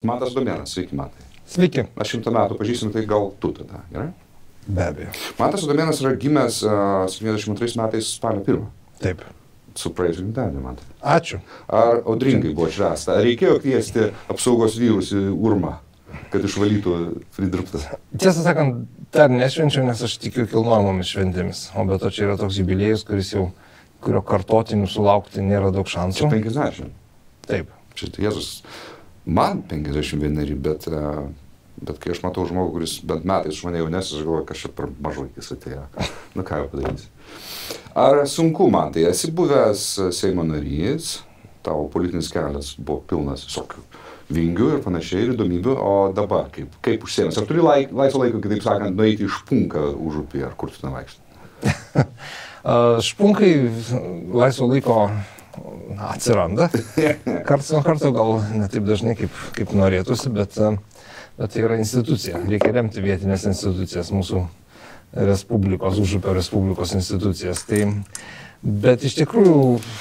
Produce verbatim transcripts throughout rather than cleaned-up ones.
Mantas Adomėnas, sveiki Mantai. Sveiki. Aš šimtą metų pažįstam, tai gal tu tada, gerai? Be abejo. Mantas Adomėnas yra gimęs uh, septyniasdešimt antrais metais spalio pirmą. Taip. Su praėjusiu gimtadieniu, Mantai. Ačiū. Ar audringai buvo švęsta? Ar reikėjo kviesti apsaugos vyrus į Urmą, kad išvalytų pridirbtas? Tiesą sakant, dar nešvenčiau, nes aš tikiu kilnojamomis šventėmis. O be to čia yra toks jubiliejus, kuris jau, kurio kartotinių sulaukti nėra daug šansų. Čia penkiasdešimt. Taip. Čia Jėzus, man penkiasdešimt vieneri, bet, bet kai aš matau žmogų, kuris bent metais už mane jaunesnis, aš galvoju, kad čia per mažai jis atėjo. Nu ką jau padarysi. Ar sunku man, tai esi buvęs Seimo narys, tavo politinis kelias buvo pilnas visokių vingių ir panašiai ir įdomybių, o dabar kaip, kaip užsiėmęs? Ar turi laik, laisvo laiko, kitaip sakant, nueiti iš Špunką užupį, ar kur tu nevaikštai? Špunkai laisvo laiko atsiranda. Karts nuo karto gal ne taip dažnai, kaip, kaip norėtųsi, bet, bet tai yra institucija. Reikia remti vietinės institucijas, mūsų Respublikos, Užupio Respublikos institucijas. Tai, bet iš tikrųjų,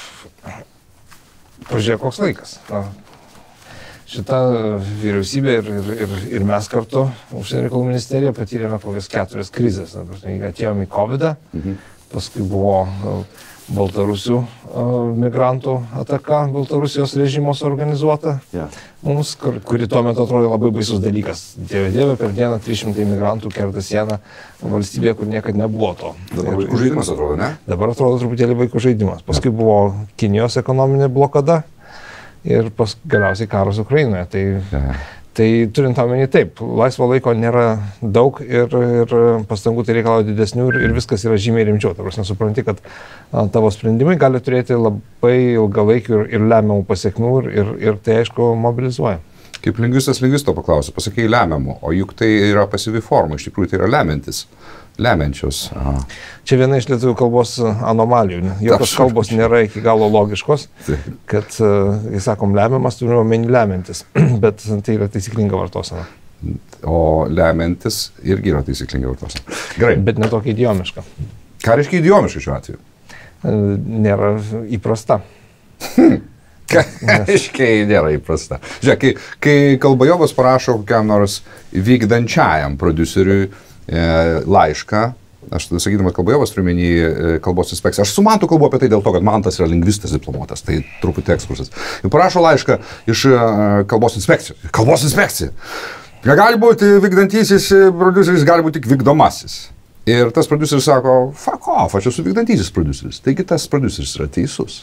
pažiūrėk, koks laikas. Na, šita vyriausybė ir, ir, ir, ir mes kartu, Užsienio reikalų ministerija, patyrėme kokias keturias krizės. Atėjome į kovidą, mhm. paskui buvo Baltarusių uh, migrantų ataka, Baltarusijos režimo suorganizuota, yeah. mums, kur, kuri tuo metu atrodė labai baisus dalykas. Dieve, dieve, per dieną trys šimtai migrantų kerta sieną valstybėje, kur niekad nebuvo to. Dabar vaikų žaidimas atrodo, ne? Dabar atrodo truputėlį vaikų žaidimas. Paskui buvo Kinijos ekonominė blokada ir pas, galiausiai karas Ukrainoje. Tai, yeah. tai turint omeny taip, laisvo laiko nėra daug ir, ir pastangų tai reikalauja didesnių ir, ir viskas yra žymiai rimčiau. Tarsi nesupranti, kad a, tavo sprendimai gali turėti labai ilgalaikių ir, ir lemiamų pasiekmių ir, ir, ir tai aišku mobilizuoja. Kaip lingvistas lingvisto paklausė, pasakai lemiamų, o juk tai yra pasyvi forma, iš tikrųjų tai yra lemiantis. Lemiančios. Aha. Čia viena iš lietuvių kalbos anomalijų. Jokios kalbos nėra iki galo logiškos, kad, kai sakom, lemiamas, turime omeny lemiantis, bet tai yra taisyklinga vartosena. O lemiantis irgi yra taisyklinga vartosena. Gerai. Bet netokia idiomiška. Ką reiškia idiomiška šiuo atveju? Nėra įprasta. Ką reiškia nėra įprasta? Žiūrėk, kai, kai Kalbajovas parašo kokiam nors vykdančiajam prodiuseriui laišką, aš sakydamas Kalbajovas turiu menį kalbos inspekciją. Aš su Mantu kalbu apie tai dėl to, kad Mantas yra lingvistas diplomuotas, tai truputį ekskursas. Ir parašo laišką iš kalbos inspekcijos. Kalbos inspekcija. Negali būti vykdantysis prodiuseris, gali būti tik vykdomasis. Ir tas prodiuseris sako, fuck off, aš esu vykdantysis prodiuseris. Taigi tas prodiuseris yra teisus.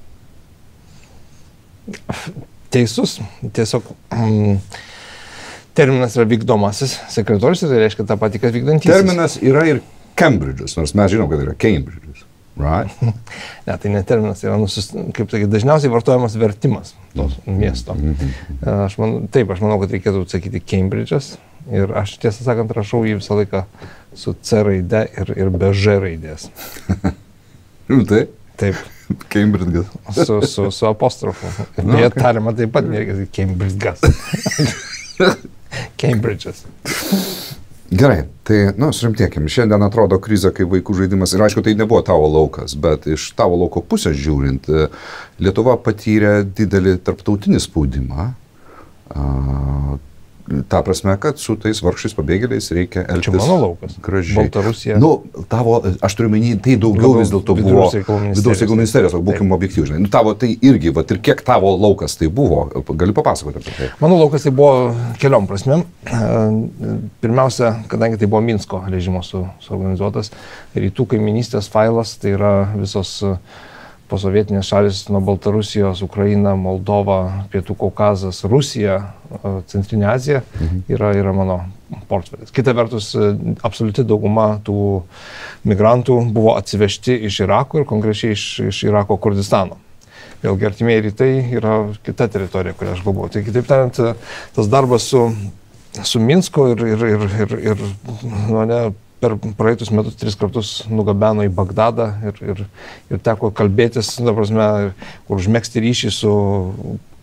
Teisus, tiesiog... Mm, terminas yra vykdomasis sekretorius, tai reiškia tą patį, kad vykdantysis. Terminas yra ir Cambridge'as, nors mes žinom, kad yra Cambridge'as. Right? Ne, tai ne terminas, tai yra, nusis, kaip sakyti, dažniausiai vartojamas vertimas to miesto. Aš man, taip, aš manau, kad reikėtų sakyti Cambridge'as ir aš tiesą sakant rašau jį visą laiką su C raide ir, ir be Ž raidės. Rimtai? Taip. Cambridge'as. Su, su, su apostrofu. Ir no, beje, okay. Tariama taip pat nereikia Cambridge'as. Cambridge'as. Gerai, tai, nu, surimtėkim. Šiandien atrodo krizė kaip vaikų žaidimas. Ir aišku, tai nebuvo tavo laukas, bet iš tavo lauko pusės žiūrint, Lietuva patyrė didelį tarptautinį spaudimą. Uh, Ta prasme, kad su tais vargšais pabėgėliais reikia elgtis gražiai. Čia mano laukas. Gražiai. Baltarusija. Nu, tavo, aš turiu menį, tai daugiau vis dėlto buvo vidaus reikalų ministerijos, o būkim objektyvūs, žinai. Nu, tavo tai irgi, vat, ir kiek tavo laukas tai buvo, gali papasakoti apie tai? Mano laukas tai buvo keliom prasmėm. Pirmiausia, kadangi tai buvo Minsko režimo su, suorganizuotas, rytų kaiminystės failas, tai yra visos posovietinės šalis nuo Baltarusijos, Ukraina, Moldova, Pietų Kaukazas, Rusija, Centrinė Azija yra, yra mano portfelis. Kita vertus, absoliuti dauguma tų migrantų buvo atsivežti iš Irako ir konkrečiai iš, iš Irako Kurdistano. Vėlgi artimieji rytai yra kita teritorija, kurią aš galvoju. Tai kitaip tariant, tas darbas su, su Minsku ir, ir, ir, ir, ir nu, ne, per praeitus metus tris kartus nugabeno į Bagdadą ir, ir, ir teko kalbėtis, ta prasme, kur užmegzti ryšį su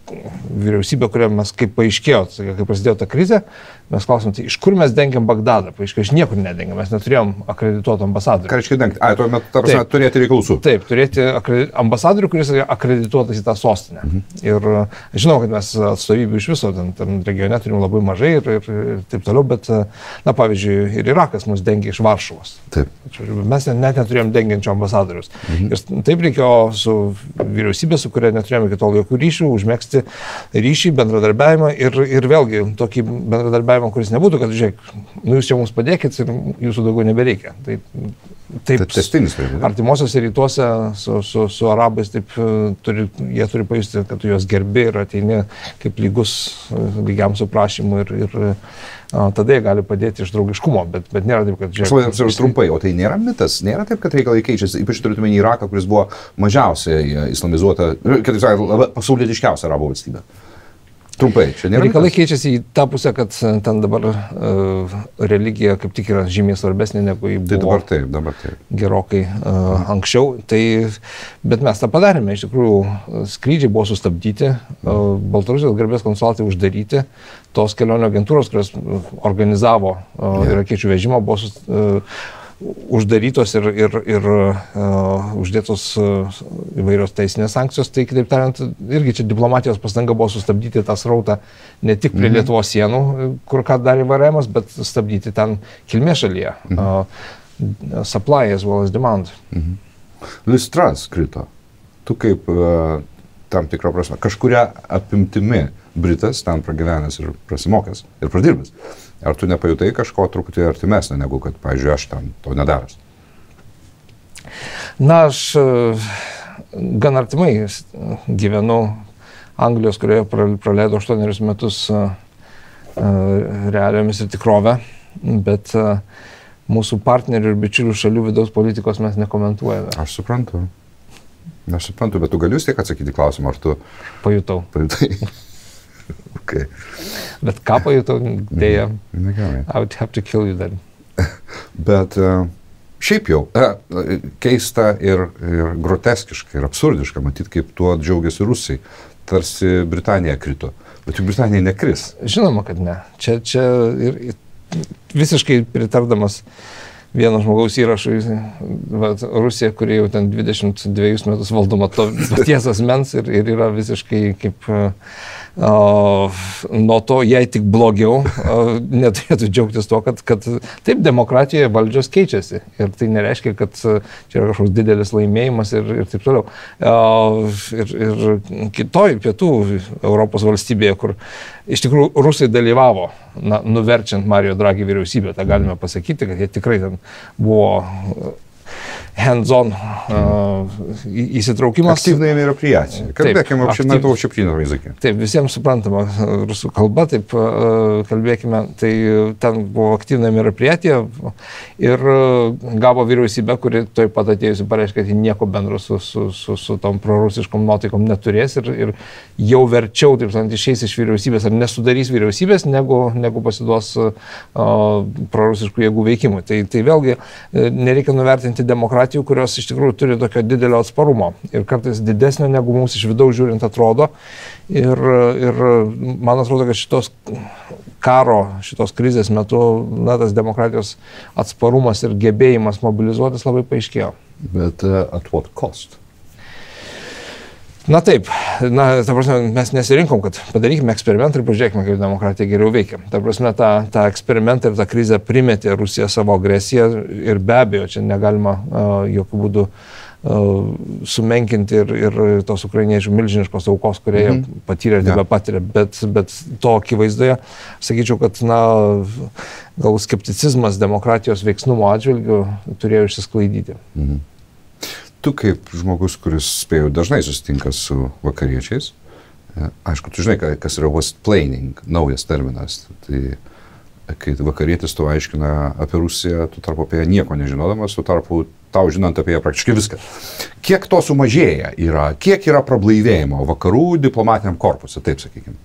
vyriausybė, kurią mes, kaip paaiškėjo, kai prasidėjo ta krizė, mes klausim, tai iš kur mes dengiam Bagdadą? Paaiškėjo, iš niekur nedengiam, mes neturėjom akredituoto ambasadorių. Ką reiškia dengti? Ai, tuo metu, tarsi, turėti reikalų su. Taip, turėti ambasadorių, kuris yra akredituotas į tą sostinę. Mhm. Ir žinau, kad mes atstovybių iš viso ten, ten regione turim labai mažai ir, ir, ir taip toliau, bet, na, pavyzdžiui, ir Irakas mus dengia iš Varšuvos. Taip. Mes net neturėjom dengiančio ambasadorius. Mhm. Ir taip reikėjo su vyriausybė, su kuria neturėjome iki tol jokių ryšių, užmėgsti ryšį, bendradarbiavimą ir, ir vėlgi tokį bendradarbiavimą, kuris nebūtų, kad, žiūrėk, nu jūs čia mums padėkit ir jūsų daugiau nebereikia. Tai, taip, testinis, artimuosiuose rytuose su, su, su arabais taip, turi, jie turi pajusti, kad tu juos gerbi ir ateini kaip lygus, lygiam su prašymu ir, ir a, tada jie gali padėti iš draugiškumo, bet, bet nėra taip, kad... Žiūrėk, aš trumpai, o tai nėra mitas, nėra taip, kad reikalai keičiasi, ypač turėtume į Iraką, kuris buvo mažiausiai islamizuota, kad pasaulietiškiausia arabų valstybė. Trumpai, čia nėra. Reikalai keičiasi į tą pusę, kad ten dabar uh, religija kaip tik yra žymiai svarbesnė negu į buvo tai dabar taip, dabar taip. gerokai uh, anksčiau. Tai, bet mes tą padarėme. Iš tikrųjų, skrydžiai buvo sustabdyti, uh, Baltarusijos garbės konsulatai uždaryti, tos kelionių agentūros, kurios organizavo uh, yeah. irakiečių vežimą, buvo sus, uh, uždarytos ir, ir, ir uh, uždėtos uh, įvairios teisinės sankcijos, tai kitaip tariant, irgi čia diplomatijos pastanga buvo sustabdyti tą srautą ne tik prie mm-hmm. Lietuvos sienų, kur ką darė V R M'as, bet stabdyti ten kilmės šalyje. Mm-hmm. Uh, supply as well as demand. Mm-hmm. Listras krito. Tu kaip uh, tam tikrą prasme, kažkuria apimtimi Britas ten pragyvenęs ir prasimokęs ir pradirbęs. Ar tu nepajutai kažko truputį artimesnio, negu kad, pavyzdžiui, aš ten to nedaras? Na, aš gan artimai gyvenu Anglijos, kurioje praleidau aštuonerius metus realiomis ir tikrovę, bet mūsų partnerių ir bičiulių šalių vidaus politikos mes nekomentuojame. Aš suprantu. Aš suprantu, bet tu gali vis tiek atsakyti klausimą, ar tu... Pajutau. Pajutai. Okay. Bet ką pajutau, dėja, mm, I would have to kill you then. Bet uh, šiaip jau, uh, keista ir, ir groteskiška ir absurdiška, matyt, kaip tuo džiaugiasi Rusai. Tarsi Britanija krito, bet juk Britanija nekris. Žinoma, kad ne. Čia, čia ir, visiškai pritardamas vieno žmogaus įrašui, Rusija, kuri jau ten dvidešimt dvejus metus valdoma to paties asmens ir, ir yra visiškai kaip... Uh, nuo to jai tik blogiau, uh, neturėtų džiaugtis to, kad, kad taip demokratijoje valdžios keičiasi ir tai nereiškia, kad uh, čia yra kažkoks didelis laimėjimas ir, ir taip toliau. Uh, ir, ir kitoj pietų Europos valstybėje, kur iš tikrųjų Rusai dalyvavo, na, nuverčiant Mario Draghi vyriausybę, tą galime pasakyti, kad jie tikrai ten buvo hands-on uh, įsitraukimas. Aktyvnai мероприятия. Kalbėkime на то общепринятом языке. Taip, visiems suprantama rusų kalba, taip uh, kalbėkime, tai ten buvo aktyvnai мероприятия ir uh, gavo vyriausybę, kuri toj pat atėjusi pareiškė, kad ji nieko bendro su, su, su, su tom prorusiškom nuotaikom neturės ir, ir jau verčiau, taip sakant, išeis iš vyriausybės ar nesudarys vyriausybės, negu, negu pasiduos uh, prorusiškų jėgų veikimui. Tai, tai vėlgi uh, nereikia nuvertinti demokratijų, kurios iš tikrųjų turi tokio didelio atsparumo ir kartais didesnio, negu mums iš vidaus žiūrint atrodo. Ir, ir man atrodo, kad šitos karo, šitos krizės metu, na, tas demokratijos atsparumas ir gebėjimas mobilizuotis labai paaiškėjo. Bet uh, at what cost? Na taip, na, ta prasme, mes nesirinkom, kad padarykime eksperimentą ir pažiūrėkime, kaip demokratija geriau veikia. Ta prasme, tą, tą eksperimentą ir tą krizę primetė Rusija savo agresiją ir be abejo, čia negalima uh, jokių būdų uh, sumenkinti ir, ir tos ukrainiečių milžiniškos aukos, kurie mm -hmm. patyrė ir tebe patiria, bet, bet to akivaizdoje, sakyčiau, kad, na, gal skepticizmas demokratijos veiksnumo atžvilgiu turėjo išsisklaidyti. Mm -hmm. Tu kaip žmogus, kuris spėjau dažnai susitinka su vakariečiais, aišku, tu žinai, kas yra westplaining, naujas terminas, tai kai vakarietis tu aiškina apie Rusiją, tu tarpu apie ją nieko nežinodamas, tu tarpu tau žinant apie ją praktiškai viską. Kiek to sumažėja yra, kiek yra prablaivėjimo vakarų diplomatiniam korpuse, taip sakykime?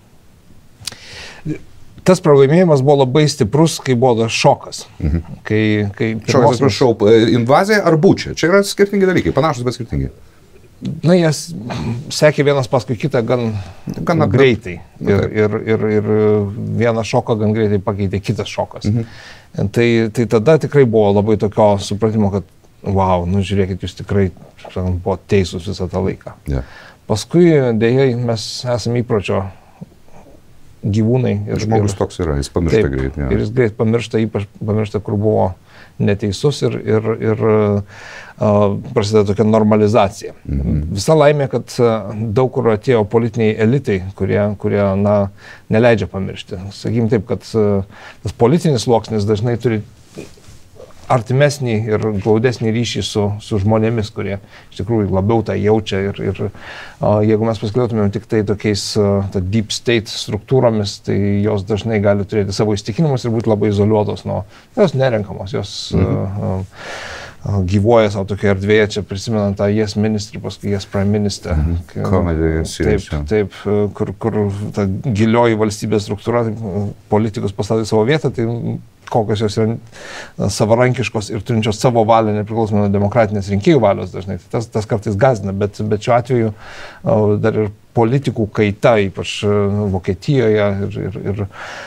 Tas pralaimėjimas buvo labai stiprus, kai buvo tas šokas. Mhm. Kai, kai šokas, atsiprašau, invazija ar bučia? Čia yra skirtingi dalykai, panašus, bet skirtingi. Na, jas sekė vienas paskui kitą gan, gan greitai. Ir, ir, ir, ir vieną šoką gan greitai pakeitė kitas šokas. Mhm. Tai, tai tada tikrai buvo labai tokio supratimo, kad wow, nu žiūrėkit, jūs tikrai buvo teisūs visą tą laiką. Yeah. Paskui dėja mes esame įpročio gyvūnai. Ir žmogus ir, toks yra, jis pamiršta taip, greit. Ja. Ir jis greit pamiršta, ypač pamiršta, kur buvo neteisus ir, ir, ir uh, prasideda tokia normalizacija. Mm-hmm. Visa laimė, kad uh, daug kur atėjo politiniai elitai, kurie, kurie na, neleidžia pamiršti. Sakykim taip, kad uh, tas politinis sluoksnis dažnai turi artimesnį ir glaudesnį ryšį su, su žmonėmis, kurie iš tikrųjų labiau tą jaučia. Ir, ir uh, jeigu mes paskliautumėm tik tai tokiais uh, deep state struktūromis, tai jos dažnai gali turėti savo įstikinimus ir būti labai izoliuotos nuo, jos nerenkamos, jos mhm. uh, uh, gyvuoja savo tokioje erdvėje, čia prisimenant tą Yes Ministry, paskui Yes Prime Minister. Mhm. Comedy series. Taip, taip, kur, kur ta gilioji valstybės struktūra, politikus pastatė savo vietą, tai kokios jos yra savarankiškos ir turinčios savo valią, nepriklausomai nuo demokratinės rinkėjų valios dažnai. Tas, tas kartais gąsdina, bet, bet šiuo atveju dar ir politikų kaita, ypač Vokietijoje ir, ir, ir,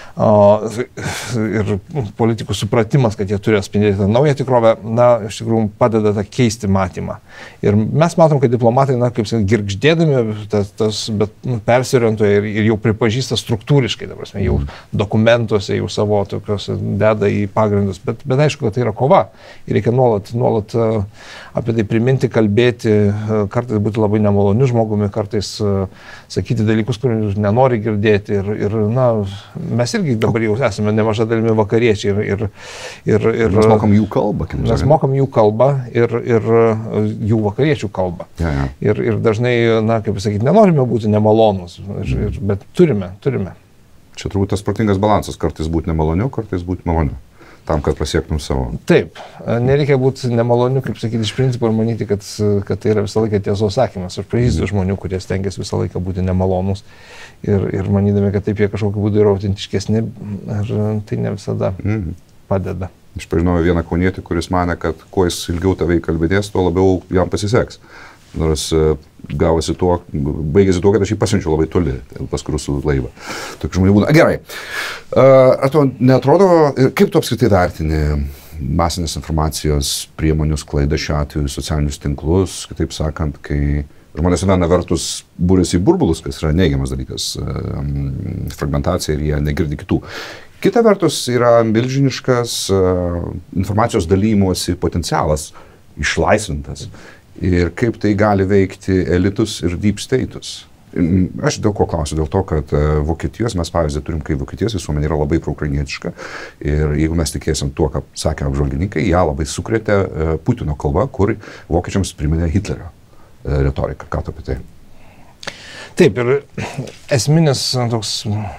ir politikų supratimas, kad jie turi atspindėti tą naują tikrovę, na, iš tikrųjų padeda tą keisti matymą. Ir mes matom, kad diplomatai, na, kaip sakyti, girgždėdami, tas, tas, bet nu, persiorientuoja ir, ir jau pripažįsta struktūriškai, dabar, jau dokumentuose, jau savo tokios deda į pagrindus, bet, bet aišku, kad tai yra kova. Ir reikia nuolat, nuolat apie tai priminti, kalbėti, kartais būti labai nemaloniu žmogumi, kartais sakyti dalykus, kurių nenori girdėti. Ir, ir na, mes irgi dabar jau esame nemaža dalimi vakariečiai. Ir, ir, ir, ir, mes mokam jų kalbą. Mes mokam jų kalbą ir, ir jų vakariečių kalbą. Ja, ja. Ir, ir dažnai, na, kaip sakyti, nenorime būti nemalonus, ir, ir, bet turime, turime. Čia turbūt tas protingas balansas, kartais būti nemaloniu, kartais būti maloniu. Tam, kad pasiektum savo. Taip, nereikia būti nemaloniu, kaip sakyti, iš principo ir manyti, kad, kad tai yra visą laiką tiesos sakymas. Aš pažįstu mm. žmonių, kurie stengiasi visą laiką būti nemalonus ir, ir manydami, kad taip jie kažkokiu būdu yra autentiškesni, ir tai ne visada mm. padeda. Aš pažinojau vieną kaunietį, kuris mane, kad kuo jis ilgiau tave įkalbėdės, tuo labiau jam pasiseks. Nors gavosi tuo, baigėsi tuo, kad aš jį pasiunčiau labai toli, paskui rusų laivą. Tokių žmonių būna. Gerai. Ar to neatrodo, kaip tu apskritai vertini masinės informacijos priemonių sklaidą šiuo atveju, socialinius tinklus, kitaip sakant, kai žmonės viena vertus būrėsi į burbulus, kas yra neigiamas dalykas, fragmentacija ir jie negirdi kitų. Kita vertus yra milžiniškas informacijos dalymosi potencialas, išlaisvintas. Ir kaip tai gali veikti elitus ir deep status. Aš dėl ko klausiu, dėl to, kad Vokietijos, mes pavyzdį turim, kai Vokietijos visuomenė yra labai proukrainietiška ir jeigu mes tikėsim tuo, ką sakė apžvalgininkai, ją labai sukrėtė Putino kalba, kur vokiečiams priminė Hitlerio retoriką. Ką tu apie tai? Taip, ir esminis toks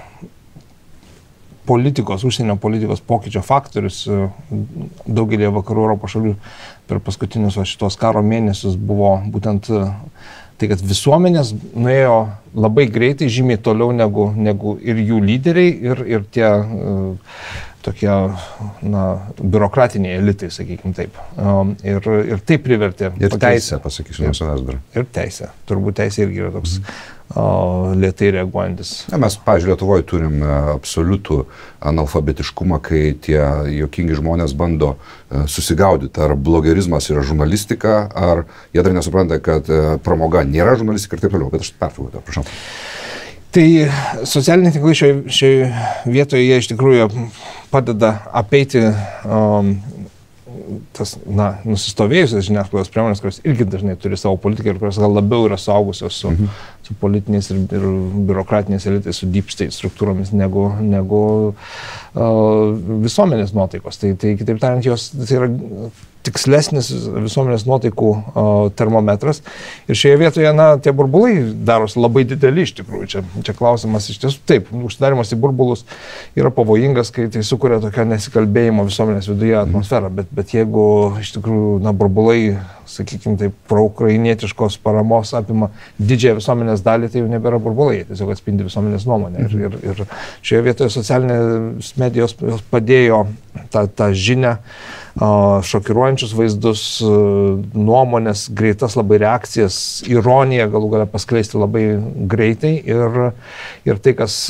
politikos, užsienio politikos pokyčio faktorius daugelį vakarų Europos šalių per paskutinius šitos karo mėnesius buvo būtent tai, kad visuomenės nuėjo labai greitai, žymiai toliau negu, negu ir jų lyderiai, ir, ir tie uh, tokie, na, biurokratiniai elitai, sakykim taip. Um, ir, ir tai privertė. Ir teisė, pasakysiu, nuo savęs dar. Ir teisė. Turbūt teisė irgi yra toks mm. uh, lėtai reaguojantis. Ja, mes, pavyzdžiui, Lietuvoje turim uh, absoliutų analfabetiškumą, kai tie juokingi žmonės bando uh, susigaudyti, ar blogerizmas yra žurnalistika, ar jie dar nesupranta, kad uh, pramoga nėra žurnalistika ir taip toliau. Bet aš pertraukiu, prašau. Tai socialiniai tinklai šioje, šioje vietoje jie iš tikrųjų padeda apeiti um, tas, na, nusistovėjusias žiniasklaidos priemonės, kurios irgi dažnai turi savo politiką ir kurios gal labiau yra suaugusios su, mhm. su politiniais ir, ir biurokratiniais elitais, su deep state struktūromis negu, negu uh, visuomenės nuotaikos. Tai, tai kitaip tariant, jos tai yra tikslesnis visuomenės nuotaikų uh, termometras. Ir šioje vietoje, na, tie burbulai darosi labai dideli iš tikrųjų. Čia, čia klausimas iš tiesų, taip, užsidarimas į burbulus yra pavojingas, kai tai sukuria tokią nesikalbėjimo visuomenės viduje atmosferą. Bet, bet jeigu iš tikrųjų, na, burbulai, sakykime, taip, proukrainietiškos paramos apima didžiąją visuomenės dalį, tai jau nebėra burbulai, tiesiog atspindi visuomenės nuomonę. Ir, ir, ir šioje vietoje socialinės medijos padėjo tą, tą žinią šokiruojančius vaizdus, nuomonės, greitas labai reakcijas, ironiją galų galę paskleisti labai greitai ir, ir tai, kas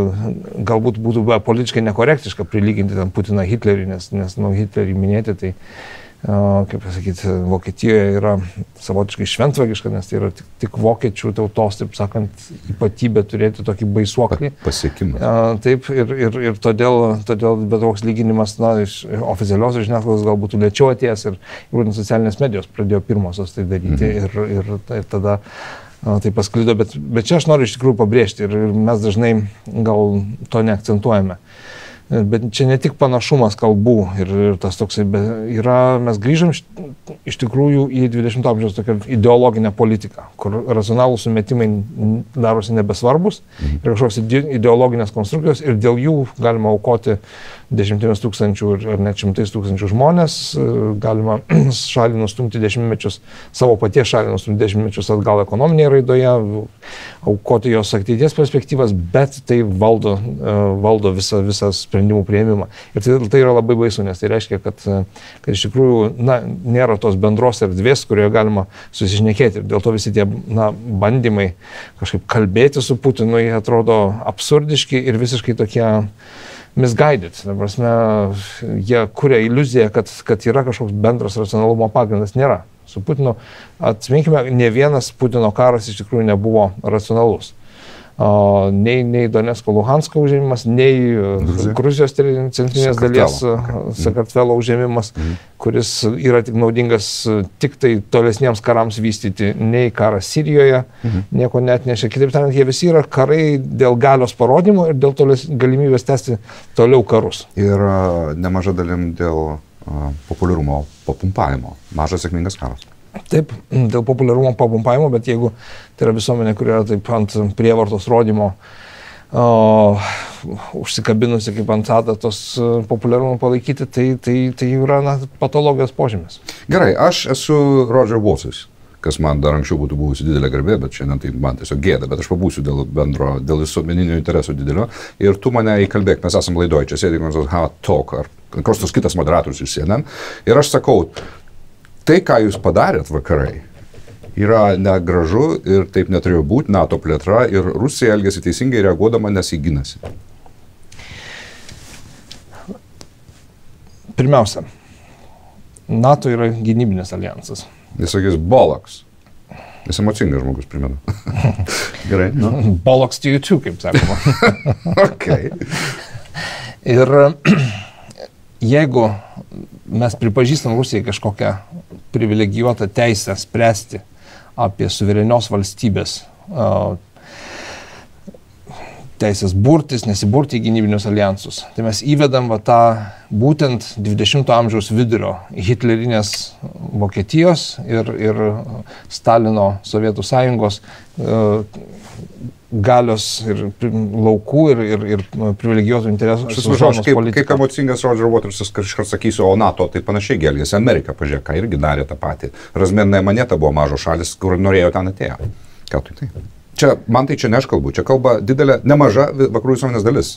galbūt būtų politiškai nekorektiška prilyginti ten Putiną Hitleriui, nes, nes nu, Hitlerį minėti, tai kaip pasakyti, Vokietijoje yra savotiškai šventvagiška, nes tai yra tik, tik vokiečių tautos, taip sakant, ypatybė turėti tokį baisuoklį. Pasiekimas. Taip, ir, ir, ir todėl, todėl bet koks lyginimas, na, iš oficialios žiniasklaidos gal būtų lėčiau atėjęs ir būtent socialinės medijos pradėjo pirmosios tai daryti mhm. ir, ir, ir tada tai pasklido, bet, bet čia aš noriu iš tikrųjų pabrėžti ir, ir mes dažnai gal to neakcentuojame. Bet čia ne tik panašumas kalbų ir, ir tas toksai, yra, mes grįžom iš, iš tikrųjų į dvidešimto amžiaus tokią ideologinę politiką, kur racionalūs sumetimai darosi nebesvarbus mhm. ir kažkoks ideologinės konstrukcijos ir dėl jų galima aukoti dešimtimis tūkstančių ar net šimtais tūkstančių žmonės, galima šalį nustumti dešimtmečius, savo paties šalį nustumti dešimtmečius atgal ekonominėje raidoje, aukoti jos ateities perspektyvas, bet tai valdo, valdo visą, visą sprendimų priėmimą. Ir tai, tai yra labai baisu, nes tai reiškia, kad, kad iš tikrųjų na, nėra tos bendros erdvės, kurioje galima susišnekėti. Ir dėl to visi tie na, bandymai kažkaip kalbėti su Putinu, jie atrodo absurdiški ir visiškai tokie misguided. Ta prasme, jie kuria iliuziją, kad, kad yra kažkoks bendras racionalumo pagrindas. Nėra. Su Putinu, atsiminkime, ne vienas Putino karas iš tikrųjų nebuvo racionalus. Uh, nei, nei Donecko Luhansko užėmimas, nei Gruzija. Gruzijos centrinės dalies Sakartvelo užėmimas, mhm. kuris yra tik naudingas tik tai tolesniems karams vystyti, nei karas Sirijoje, mhm. nieko net nešia. Kitaip tariant, jie visi yra karai dėl galios parodymo ir dėl toles, galimybės tęsti toliau karus. Ir uh, nemaža dalim dėl uh, populiarumo papumpavimo. Mažas sėkmingas karas. Taip, dėl populiarumo papumpavimo, bet jeigu tai yra visuomenė, kuri yra taip ant prievartos rodymo o, užsikabinusi kaip ant adatos populiarumo palaikyti, tai, tai, tai yra na, patologijos požymis. Gerai, aš esu Roger Waters, kas man dar anksčiau būtų buvusi didelė garbė, bet šiandien tai man tiesiog gėda, bet aš pabūsiu dėl bendro, dėl visuomeninio intereso didelio ir tu mane įkalbėk, mes esam laidoje, čia sėdėk, mes Hot Talk ar kažkoks kitas moderatorius iš C N N ir aš sakau, tai, ką jūs padarėt vakarai, yra negražu ir taip neturėjo būti, NATO plėtra ir Rusija elgėsi teisingai reaguodama, nes jį ginasi. Pirmiausia, NATO yra gynybinis alijansas. Jis sakys, Bollocks. Jis emocingas žmogus, primenu. Gerai. No? Bollocks to you too, kaip sakoma. Okay. Ir jeigu mes pripažįstam Rusijai kažkokią privilegijuotą teisę spręsti apie suverenios valstybės uh, teisės burtis, nesiburti į gynybinius alijansus. Tai mes įvedam va tą būtent dvidešimto amžiaus vidurio Hitlerinės Vokietijos ir, ir Stalino Sovietų Sąjungos uh, galios ir laukų ir, ir, ir privilegijuotų interesų. Aš sužinau, kaip, kaip emocingas Roger Watersas kažkas sakysiu, o NATO tai panašiai gelgėsi. Amerika, pažiūrėk, ką irgi darė tą patį. Razmėrinė moneta buvo mažos šalis, kur norėjo ten atėjo. Ką tu tai? Čia, man tai čia ne aš kalbu, čia kalba didelė, nemaža vakarų visuomenės dalis.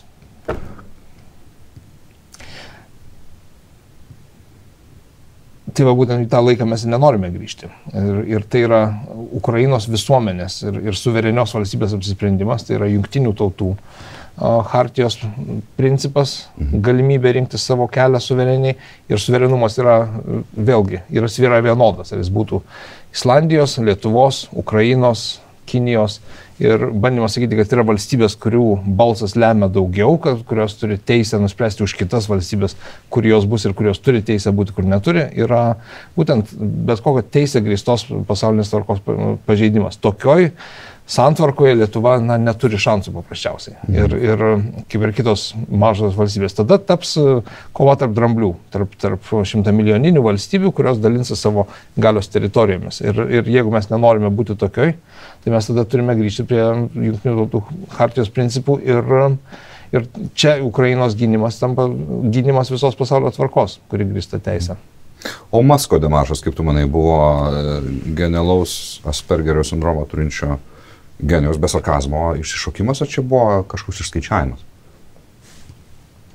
Tai va būtent į tą laiką mes nenorime grįžti. Ir, ir tai yra Ukrainos visuomenės ir, ir suverenios valstybės apsisprendimas, tai yra jungtinių tautų uh, chartijos principas, mhm. galimybė rinkti savo kelią suvereniai ir suverenumas yra vėlgi, yra svira vienodas, ar jis būtų Islandijos, Lietuvos, Ukrainos, Kinijos ir bandymas sakyti, kad yra valstybės, kurių balsas lemia daugiau, kurios turi teisę nuspręsti už kitas valstybės, kur jos bus ir kurios turi teisę būti, kur neturi, yra būtent bet kokia teisė grįstos pasaulinės tvarkos pažeidimas. Tokioj santvarkoje Lietuva na, neturi šansų paprasčiausiai. Ir, ir kaip ir kitos mažos valstybės. Tada taps kova tarp dramblių, tarp, tarp šimtamilijoninių valstybių, kurios dalinsi savo galios teritorijomis. Ir, ir jeigu mes nenorime būti tokioj, tai mes tada turime grįžti prie jungtinių tautų chartijos principų ir, ir čia Ukrainos gynimas tampa gynimas visos pasaulio tvarkos, kuri grįsta teisė. O Masko demašas, kaip tu manai, buvo genialaus Aspergerio sindromo turinčio genijos be sarkazmo išsišokimas, ar čia buvo kažkoks išskaičiavimas?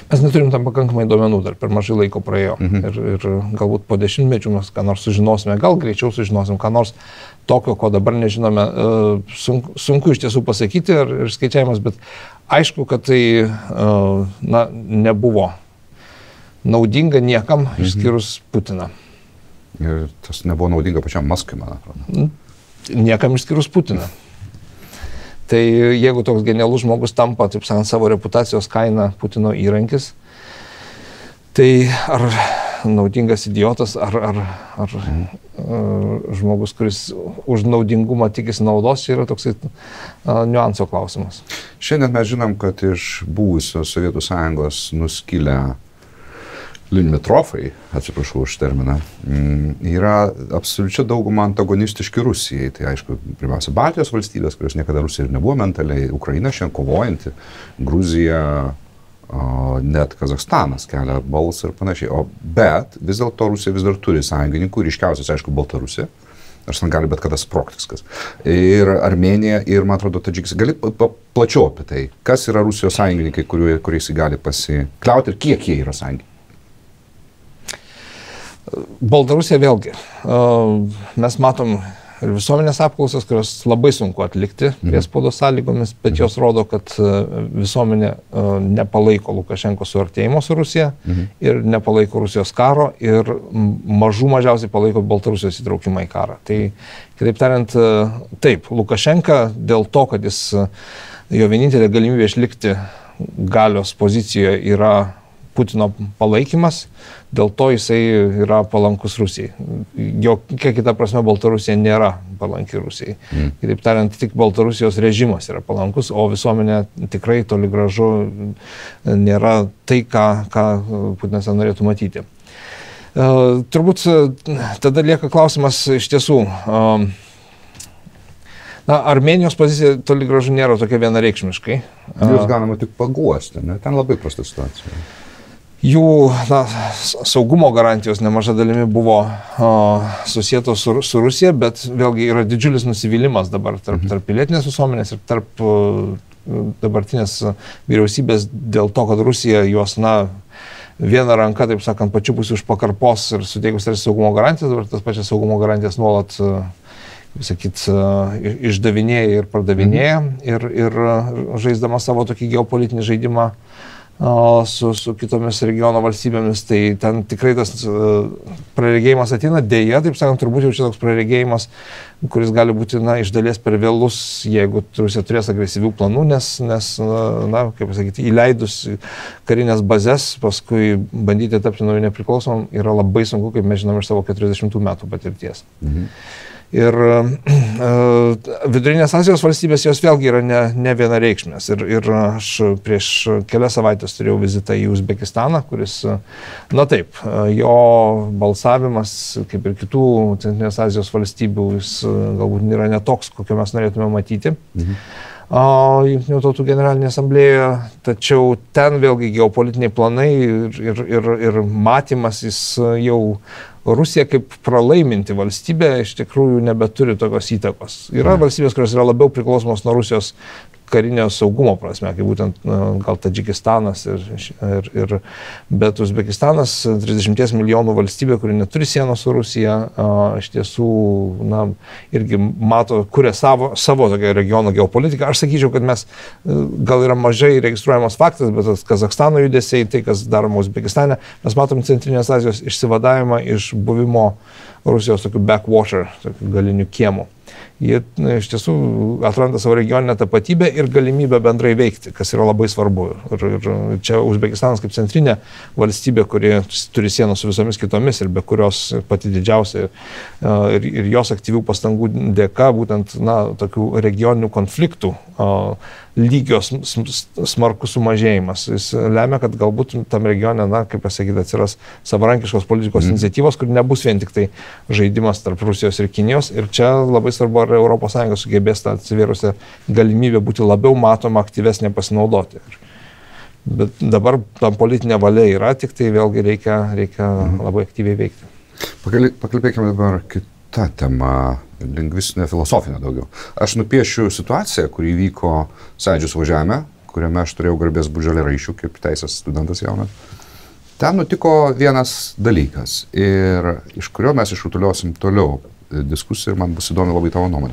Mes neturim tam pakankamai duomenų, dar per mažai laiko praėjo. Mhm. Ir, ir galbūt po dešimtmečių mes ką nors sužinosime, gal greičiau sužinosim, ką nors tokio, ko dabar nežinome. Sunku, sunku iš tiesų pasakyti ir, ir skaičiavimas, bet aišku, kad tai na, nebuvo naudinga niekam, mhm. išskyrus Putiną. Ir tas nebuvo naudinga pačiam Maskui, man atrodo. Niekam išskyrus Putiną. Tai jeigu toks genialus žmogus tampa, taip sakant, savo reputacijos kaina Putino įrankis, tai ar naudingas idiotas, ar, ar, ar mm. uh, žmogus, kuris už naudingumą tikisi naudos, yra toksai uh, niuanso klausimas. Šiandien mes žinom, kad iš buvusios Sovietų Sąjungos nuskilę Linmitrofai, atsiprašau už terminą, yra absoliučia dauguma antagonistiški Rusijai. Tai aišku, pirmiausia, Baltijos valstybės, kurios niekada Rusija ir nebuvo mentaliai, Ukraina šiandien kovojanti, Gruzija, o, net Kazachstanas kelia balsą ir panašiai. O, bet vis dėlto Rusija vis dar turi sąjungininkų, ryškiausias, aišku, Baltarusija, nors ten gali bet kada sprogti viskas. Ir Armėnija, ir, man atrodo, Tadžikistas. Gali plačiau apie tai, kas yra Rusijos sąjungininkai, kuriais gali pasikliauti ir kiek jie yra sąjungininkai. Baltarusija vėlgi. Mes matom ir visuomenės apklausas, kurios labai sunku atlikti priespaudos sąlygomis, bet jos rodo, kad visuomenė nepalaiko Lukašenkos suartėjimo su Rusija ir nepalaiko Rusijos karo ir mažų mažiausiai palaiko Baltarusijos įtraukimą į karą. Tai, kitaip tariant, taip, Lukašenka dėl to, kad jis, jo vienintelė galimybė išlikti galios pozicijoje yra Putino palaikymas, dėl to jisai yra palankus Rusijai. Jokia kita prasme Baltarusija nėra palanki Rusijai. Mm. Kitaip tariant, tik Baltarusijos režimas yra palankus, o visuomenė tikrai toli gražu nėra tai, ką, ką Putinas norėtų matyti. Uh, turbūt tada lieka klausimas iš tiesų. Uh, Na, Armėnijos pozicija toli gražu nėra tokia vienareikšmiškai. Jūs galima tik paguosti, ne? Ten labai prasta situacija. Jų na, saugumo garantijos nemaža dalimi buvo uh, susietos su, su Rusija, bet vėlgi yra didžiulis nusivylimas dabar tarp, tarp pilietinės visuomenės ir tarp uh, dabartinės vyriausybės dėl to, kad Rusija juos, na, vieną ranką, taip sakant, pačiupusi už pakarpos ir suteikus tarsi saugumo garantijas, dabar tas pačias saugumo garantijas nuolat, uh, sakyt, uh, išdavinėja ir pardavinėja ir, ir uh, žaisdama savo tokį geopolitinį žaidimą Su, su kitomis regiono valstybėmis, tai ten tikrai tas uh, praregėjimas ateina, dėja, taip sakant, turbūt jau čia toks praregėjimas, kuris gali būti, na, iš dalies per vėlus, jeigu Rusija turės agresyvių planų, nes, nes na, kaip pasakyti, įleidus karinės bazės, paskui bandyti tapti nauju nepriklausomam yra labai sunku, kaip mes žinome iš savo keturiasdešimtų metų patirties. Mhm. Ir uh, vidurinės Azijos valstybės jos vėlgi yra ne, ne vienareikšmės. Ir, ir aš prieš kelias savaitės turėjau vizitą į Uzbekistaną, kuris, na taip, jo balsavimas, kaip ir kitų Centrinės Azijos valstybių, jis galbūt nėra netoks, kokio mes norėtume matyti. Mhm. Jungtinių tautų generalinėje asamblėje, tačiau ten vėlgi geopolitiniai planai ir, ir, ir, ir matymas jis jau Rusija kaip pralaiminti valstybė iš tikrųjų nebeturi tokios įtakos. Yra valstybės, kurios yra labiau priklausomos nuo Rusijos karinio saugumo prasme, kaip būtent gal Tadžikistanas ir, ir, ir bet Uzbekistanas, trisdešimt milijonų valstybė, kuri neturi sienos su Rusija, iš tiesų, na, irgi mato, kuria savo, savo tokią regiono geopolitiką. Aš sakyčiau, kad mes, gal yra mažai registruojamas faktas, bet Kazachstano judesiai, tai kas daroma Uzbekistane, mes matom Centrinės Azijos išsivadavimą iš buvimo Rusijos tokių backwater, tokių galinių kiemų. Jie iš tiesų atranda savo regioninę tapatybę ir galimybę bendrai veikti, kas yra labai svarbu. Ir, ir čia Uzbekistanas kaip centrinė valstybė, kuri turi sieną su visomis kitomis ir be kurios pati didžiausia ir, ir jos aktyvių pastangų dėka būtent, na, tokių regioninių konfliktų lygios smarkus sumažėjimas. Jis lemia, kad galbūt tam regione, na, kaip pasakyti, atsiras savarankiškos politikos mm. iniciatyvos, kur nebus vien tik tai žaidimas tarp Rusijos ir Kinijos. Ir čia labai svarbu, ar Europos Sąjunga sugebės tą atsivėrusią galimybę būti labiau matoma, aktyvesnė pasinaudoti. Bet dabar tam politinė valia yra, tik tai vėlgi reikia, reikia mm. labai aktyviai veikti. Pakalbėkime dabar kitą temą. Lingvistinė, filosofinė daugiau. Aš nupiešiu situaciją, kuri vyko Sąjūdžio suvažiavime kuriame aš turėjau garbės būti žaliaraiščiu, kaip teisės studentas jaunas. Ten nutiko vienas dalykas, ir iš kurio mes išrutuliosim toliau diskusiją ir man bus įdomi labai tavo nuomonė.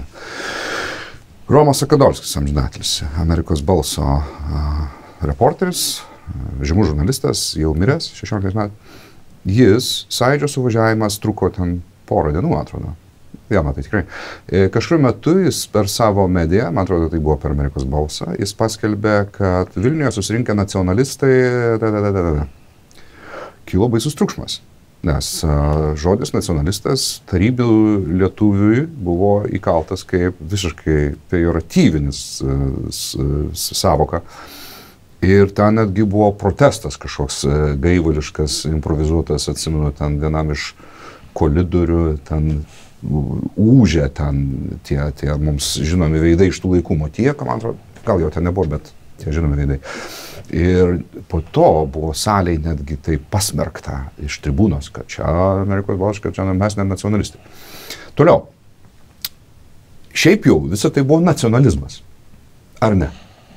Romas Sakadolskis, amžinatelis, Amerikos balso uh, reporteris, žymus žurnalistas, jau miręs, šešioliktais metais. Jis, Sąjūdžio suvažiavimas truko ten porą dienų, man atrodo. Vieną, tai tikrai. E, kažkuriuo metu jis per savo mediją, man atrodo, tai buvo per Amerikos balsą, jis paskelbė, kad Vilniuje susirinkę nacionalistai, da, da, da, da, da. Kilo baisus triukšmas, nes uh, žodis nacionalistas tarybių lietuviui buvo įkaltas kaip visiškai pejoratyvinis uh, savoka. Ir ten netgi buvo protestas kažkoks uh, gaivališkas, improvizuotas, atsimenu, ten vienam iš kolidorių, ten ūžė ten tie, tie mums žinomi veidai iš tų laikų Motieka, man atrodo, gal jau ten nebuvo, bet tie žinomi veidai. Ir po to buvo saliai netgi tai pasmerkta iš tribūnos, kad čia Amerikos balsas, kad čia mes ne nacionalistai. Toliau. Šiaip jau visą tai buvo nacionalizmas. Ar ne?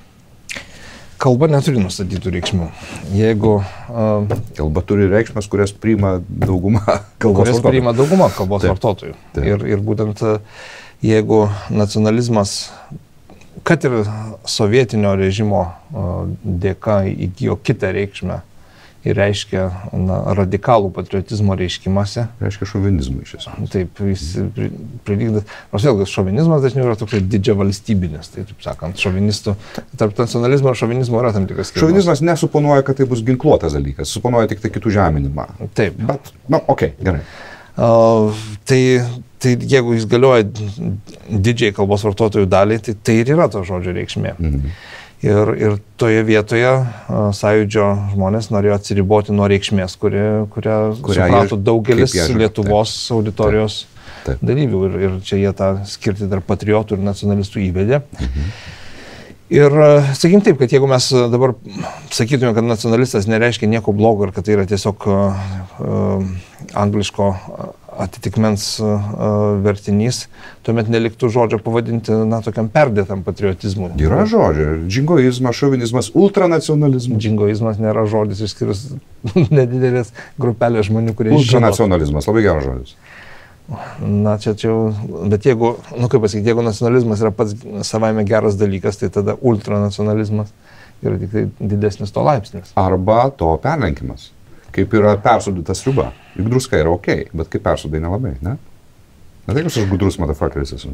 Kalba neturi nustatytų reikšmių. Jeigu... Uh, Kalba turi reikšmes, kurias priima dauguma kalbos kurias vartotojų. priima dauguma kalbos Taip. vartotojų. Taip. Ir, ir būtent jeigu nacionalizmas, kad ir sovietinio režimo dėka įgijo kitą reikšmę ir reiškia na, radikalų patriotizmo reiškimąsi. Reiškia šovinizmą iš esmės. Taip, jis prilygdas. Nors vėlgi, šovinizmas dažniau yra toks didžia valstybinis, tai taip sakant, šovinistų. Tarp nacionalizmo ir šovinizmo yra tam tikras skirtumas. Šovinizmas nesuponuoja, kad tai bus ginkluotas dalykas, suponuoja tik tai kitų žeminimą. Taip. Bet, na, okei, okay, gerai. Uh, tai, tai jeigu jis galioja didžiai kalbos vartotojų daliai, tai tai ir yra to žodžio reikšmė. Mhm. Ir, ir toje vietoje uh, Sąjūdžio žmonės norėjo atsiriboti nuo reikšmės, kuri, kurią, kurią suprato jie, daugelis jie, Lietuvos taip, auditorijos taip, taip. dalyvių. Ir, ir čia jie tą skirti tarp patriotų ir nacionalistų įvedė. Mhm. Ir sakykim taip, kad jeigu mes dabar sakytume, kad nacionalistas nereiškia nieko blogo ir kad tai yra tiesiog uh, uh, angliško atitikmens uh, vertinys, tuomet neliktų žodžio pavadinti, na, tokiam perdėtam patriotizmui. Yra žodžio. Džingoizmas, šovinizmas, ultranacionalizmas. Džingoizmas nėra žodis, išskyrus nedidelės grupelės žmonių, kurie žino. Ultranacionalizmas, labai geras žodis. Na, čia čia jau, bet jeigu, nu kaip pasakyti, jeigu nacionalizmas yra pats savaime geras dalykas, tai tada ultranacionalizmas yra tik tai didesnis to laipsnis. Arba to perlenkimas. Kaip yra persūdyta sriuba. Juk druska yra okei, okay, bet kaip persūdai nelabai, ne? Ne tai, kad aš gudrus motherfuckeris esu.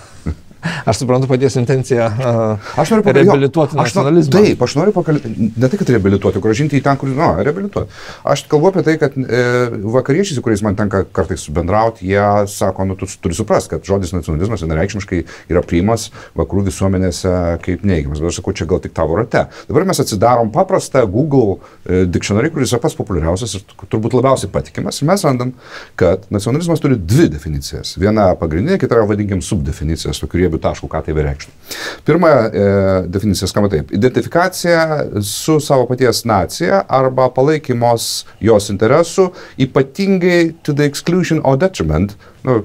Aš suprantu paties intenciją uh, aš noriu reabilituoti nacionalizmą. Taip, aš noriu pakalbėti, ne tai, kad reabilituoti, gražinti į ten, kur, na, reabilituoti. Aš kalbu apie tai, kad e, vakariečiai, su kuriais man tenka kartais subendrauti, jie sako, nu, tu turi suprasti, kad žodis nacionalizmas vienareikšmiškai yra priimas vakarų visuomenėse kaip neigiamas. Bet aš sakau, čia gal tik tavo rate. Dabar mes atsidarom paprastą Google e, dictionary, kuris yra pats populiariausias ir turbūt labiausiai patikimas. Ir mes randam, kad nacionalizmas turi dvi definicijas. Viena pagrindinė, kita yra, vadinkim, subdefinicijas, tokių riebių taškų, ką tai bereikštų. Pirma e, definicija skamba taip. Identifikacija su savo paties nacija arba palaikymos jos interesų, ypatingai to the exclusion or detriment nu,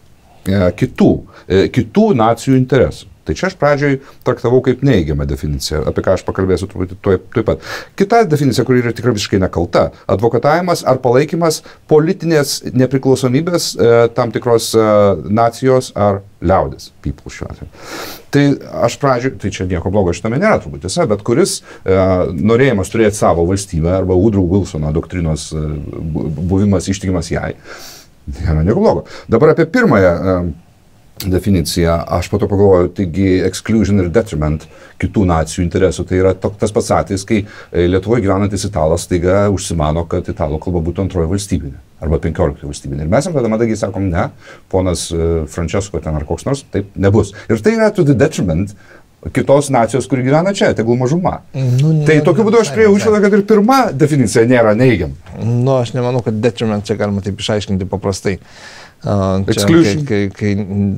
e, kitų, e, kitų nacijų interesų. Tai čia aš pradžioj traktavau kaip neigiamą definiciją, apie ką aš pakalbėsiu turbūt taip pat. Kita definicija, kuri yra tikrai visiškai nekalta - advokatavimas ar palaikymas politinės nepriklausomybės e, tam tikros e, nacijos ar liaudės, people šiuo atveju. Tai aš pradžioj, tai čia nieko blogo šitame nėra turbūt tiesa, bet kuris e, norėjimas turėti savo valstybę arba Woodrow Wilsono doktrinos e, buvimas ištikimas jai, nėra nieko blogo. Dabar apie pirmąją e, definiciją, aš po to pagalvoju, taigi exclusion ir detriment kitų nacijų interesų. Tai yra to, tas pats atvejis, kai Lietuvoje gyvenantis italas staiga užsimano, kad italų kalba būtų antroji valstybinė arba penkioliktoji valstybinė. Ir mes jam tada mandagiai sakom, ne, ponas Francesco ten ar koks nors, taip nebus. Ir tai yra to the detriment kitos nacijos, kuri gyvena čia, tegul mažuma. Nu, ne, tai tokiu būdu aš priejau išvadą, kad ir pirma definicija nėra neigiama. Nu, aš nemanau, kad detriment čia galima taip išaiškinti paprastai. Uh, čia, Exclusion. kai, kai,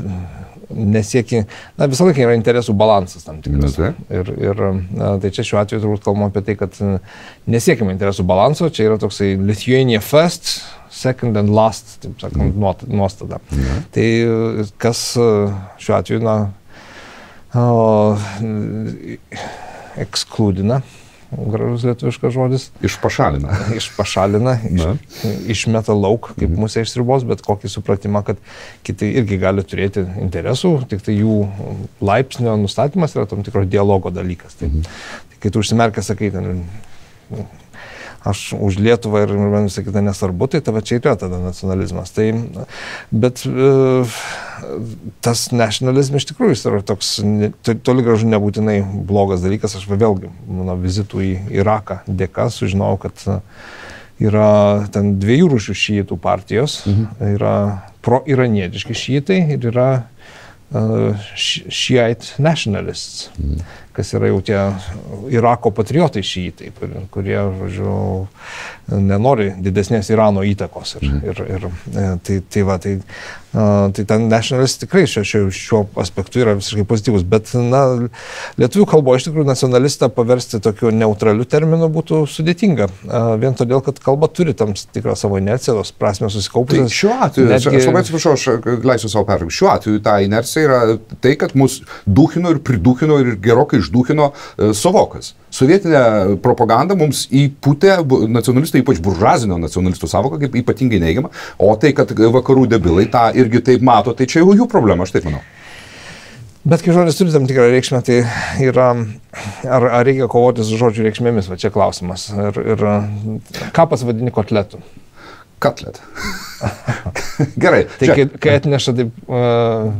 kai nesieki, na visą laiką yra interesų balansas tam tikras. Na, ir, ir uh, tai čia šiuo atveju turbūt kalbama apie tai, kad nesiekime interesų balanso, čia yra toksai Lithuania first, second and last, taip sakant, mm. nuostada. Mm. Tai kas šiuo atveju, na, uh, ekskludina, gražus lietuviškas žodis. Išpašalina. Išpašalina, iš, išmeta lauk, kaip mhm. musė iš sriubos, bet kokį supratimą, kad kiti irgi gali turėti interesų, tik tai jų laipsnio nustatymas yra tam tikro dialogo dalykas. Tai, mhm. tai kai tu užsimerkia, sakai, ten, aš už Lietuvą ir man visą kitą nesvarbu, tai tava čia yra tada nacionalizmas. Tai, bet tas nacionalizmas iš tikrųjų yra toks, toli gražu nebūtinai blogas dalykas. Aš vėlgi, mano vizitų į Iraką dėka sužinojau, kad yra ten dviejų rūšių šiitų partijos. Mhm. Yra pro-iranietiški šiitai ir yra uh, Shiite nationalists. Mhm. Kas yra jau tie Irako patriotai šiitai, kurie, žodžiu, nenori didesnės Irano įtakos. Ir, mm. ir, ir, tai, tai, va, tai, tai ten nationalist tikrai šio, šio, šiuo aspektu yra visiškai pozityvus, bet na, lietuvių kalboje iš tikrųjų nacionalistą paversti tokiu neutraliu terminu būtų sudėtinga. Vien todėl, kad kalba turi tam tikrą savo inerciją, tos prasmės susikaupusios. Tai šiuo atveju, netgi... aš labai atsiprašau, aš leisiu savo pertraukti, šiuo atveju ta inercija yra tai, kad mus duhino ir pridūkino ir gerokai išdūkino Sovokas. Sovietinė propaganda mums įpūtė, nacionalistai ypač buržuazinio nacionalistų savoką kaip ypatingai neigiamą, o tai, kad vakarų debilai tą irgi taip mato, tai čia jau jų problema, aš taip manau. Bet kai žodis turi tam tikrą reikšmę, tai yra, ar, ar reikia kovoti su žodžių reikšmėmis, va čia klausimas. Ir, ir ką pasivadini kotletu? Kotlet. Gerai. Tai kai, kai atneša taip... Uh,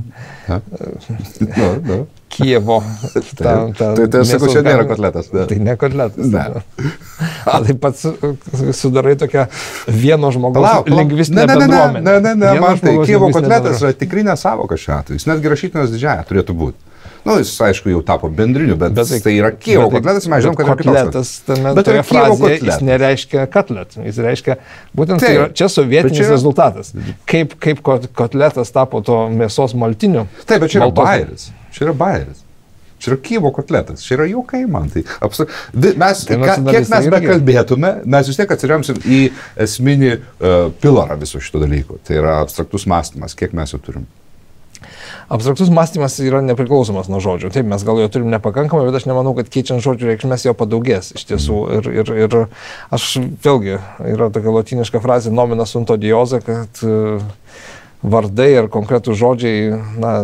no, no. Kievo. Ta, ta, tai tai sakau, čia nėra kotletas. Ne. Tai ne kotletas. Ne. A, tai pats sudarai tokią vieno žmogaus palauk, palauk. lingvistinę ne, ne, bendruomenę. Ne, ne, ne, man tai Kievo kotletas yra tikrinė savoka šiuo atveju. Jis netgi rašytinas didžiąja turėtų būti. Na, nu, jis, aišku, jau tapo bendriniu, bet, bet tai, tai yra Kievo bet, kotletas, mes žinom, kad yra kotletas. Tame, bet toje frazėje jis nereiškia kotlet. Jis reiškia, būtent tai, tai yra, čia sovietinis čia... rezultatas. Kaip, kaip kotletas tapo to mėsos maltiniu. Taip, bet čia yra bairis. Čia yra bairis. Čia yra Kievo kotletas. Čia yra juokai man. Tai apsu... mes, tai ka, kiek mes bekalbėtume, mes vis tiek atsiremsim į esminį uh, pilarą viso šito dalyko. Tai yra abstraktus mąstymas. Kiek mes jo turim? Abstraktus mąstymas yra nepriklausomas nuo žodžių. Taip, mes gal jo turim nepakankamai, bet aš nemanau, kad keičiant žodžių reikšmės jo padaugės iš tiesų. Ir, ir, ir aš vėlgi, yra tokia lotyniška frazė nomina sunt odiosa, kad vardai ir konkretų žodžiai, na,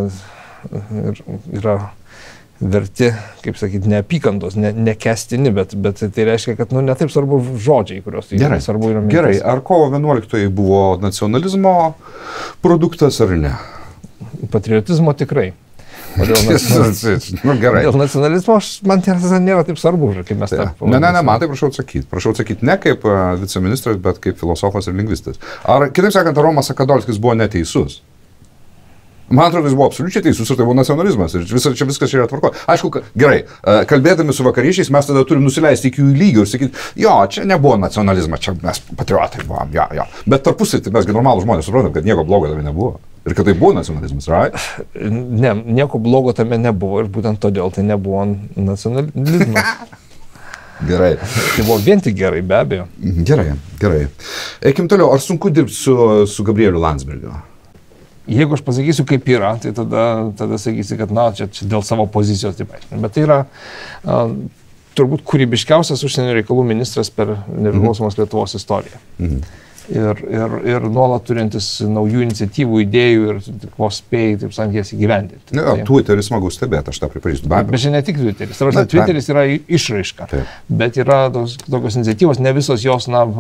yra verti, kaip sakyti, neapykantos, ne, nekestini, bet, bet tai reiškia, kad nu, netaip svarbu žodžiai, kurios tai gerai, svarbu yra mintis. Gerai, ar kovo vienuoliktoji buvo nacionalizmo produktas ar ne? Patriotizmo tikrai. O dėl, nacionalizmo, nu, dėl nacionalizmo aš, man tiesa nėra taip svarbu, kaip mes tą... Ne, ne, ne, man tai prašau atsakyti. Prašau atsakyti ne kaip uh, viceministras, bet kaip filosofas ir lingvistas. Ar, kitaip sakant, Romas Sakadolskis buvo neteisus? Man atrodo, jis buvo absoliučiai teisus ir tai buvo nacionalizmas. Ir vis, čia viskas yra tvarko. Aišku, gerai, kalbėdami su vakariečiais mes tada turim nusileisti iki jų lygių ir sakyti, jo, čia nebuvo nacionalizmas, čia mes patriotai buvom, jo, jo. Bet tarpusai, tai mesgi normalų žmonės suprantam, kad nieko blogo tame nebuvo. Ir kad tai buvo nacionalizmas, right? Ne, nieko blogo tame nebuvo ir būtent todėl tai nebuvo nacionalizmas. Gerai. Tai buvo vien tik gerai, be abejo. Gerai, gerai. Eikim toliau, ar sunku dirbti su, su Gabrieliu Landsbergiu? Jeigu aš pasakysiu, kaip yra, tai tada, tada sakysi, kad na, čia, čia dėl savo pozicijos taip aiškiai. Bet tai yra uh, turbūt kūrybiškiausias užsienio reikalų ministras per nepriklausomos mm-hmm. Lietuvos istoriją. Mm-hmm. Ir, ir, ir nuolat turintis naujų iniciatyvų, idėjų ir vos spėjai, taip sakant, jas įgyvendinti. Ne, tai, Twitterį smagu stebėti, aš tą pripažįstu. Bet, bet čia ne tik Twitteris. Na, Twitteris yra išraiška, taip. Bet yra tos, tokios iniciatyvos, ne visos jos, na,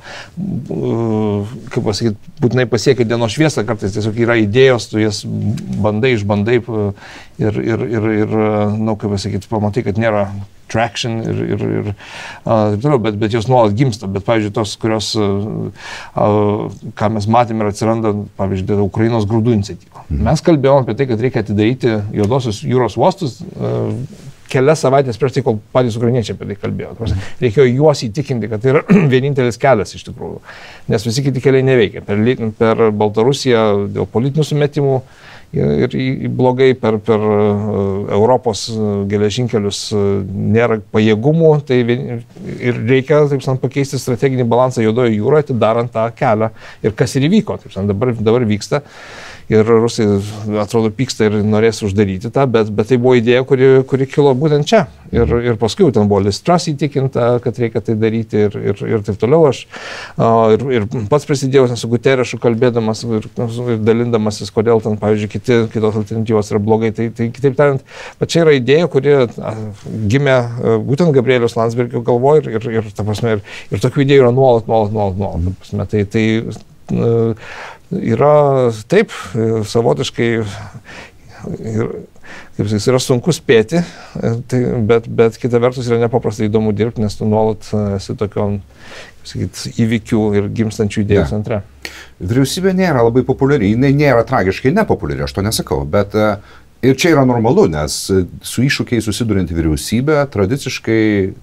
kaip pasakyti, būtinai pasiekia dienos šviesą, kartais tiesiog yra idėjos, tu jas bandai, išbandai ir, ir, ir, ir nu, kaip pasakyti, pamatai, kad nėra traction ir, ir, ir uh, toliau, bet, bet jos nuolat gimsta. Bet, pavyzdžiui, tos, kurios, uh, uh, ką mes matėme ir atsiranda, pavyzdžiui, dėl Ukrainos grūdų iniciatyvų. Mhm. Mes kalbėjome apie tai, kad reikia atidaryti Juodosios jūros uostus uh, kelias savaitės prieš tai, kol patys ukrainiečiai apie tai kalbėjo. Reikėjo juos įtikinti, kad tai yra vienintelis kelias iš tikrųjų, nes visi kiti keliai neveikia. Per, per Baltarusiją dėl politinių sumetimų ir blogai per, per Europos geležinkelius nėra pajėgumų, tai ir reikia, taip sakant, pakeisti strateginį balansą Juodojoje jūroje, atidarant tą kelią. Ir kas ir įvyko, taip sakant, dabar, dabar vyksta. ir rusai, atrodo, pyksta ir norės uždaryti tą, bet, bet tai buvo idėja, kuri, kuri kilo būtent čia. Ir, ir paskui ten buvo Liz Truss įtikinta, kad reikia tai daryti ir, ir, ir taip toliau. Aš ir, ir pats prisidėjau su Guterešu kalbėdamas ir, ir dalindamasis, kodėl ten, pavyzdžiui, kiti, kitos alternatyvos yra blogai. Tai, tai kitaip tariant, bet čia yra idėja, kuri gimė būtent Gabrieliaus Landsbergio galvoje ir, ir, ir, ta prasme, ir, ir tokių idėjų yra nuolat, nuolat, nuolat, nuolat. Ta prasme, tai, tai yra taip, savotiškai ir, kaip sakys, yra sunku spėti, tai, bet, bet kita vertus yra nepaprastai įdomu dirbti, nes tu nuolat esi tokiom, kaip sakyt, įvykių ir gimstančių idėjų centre. Vyriausybė nėra labai populiari, jinai nėra tragiškai nepopuliari, aš to nesakau, bet ir čia yra normalu, nes su iššūkiai susidurinti vyriausybė tradiciškai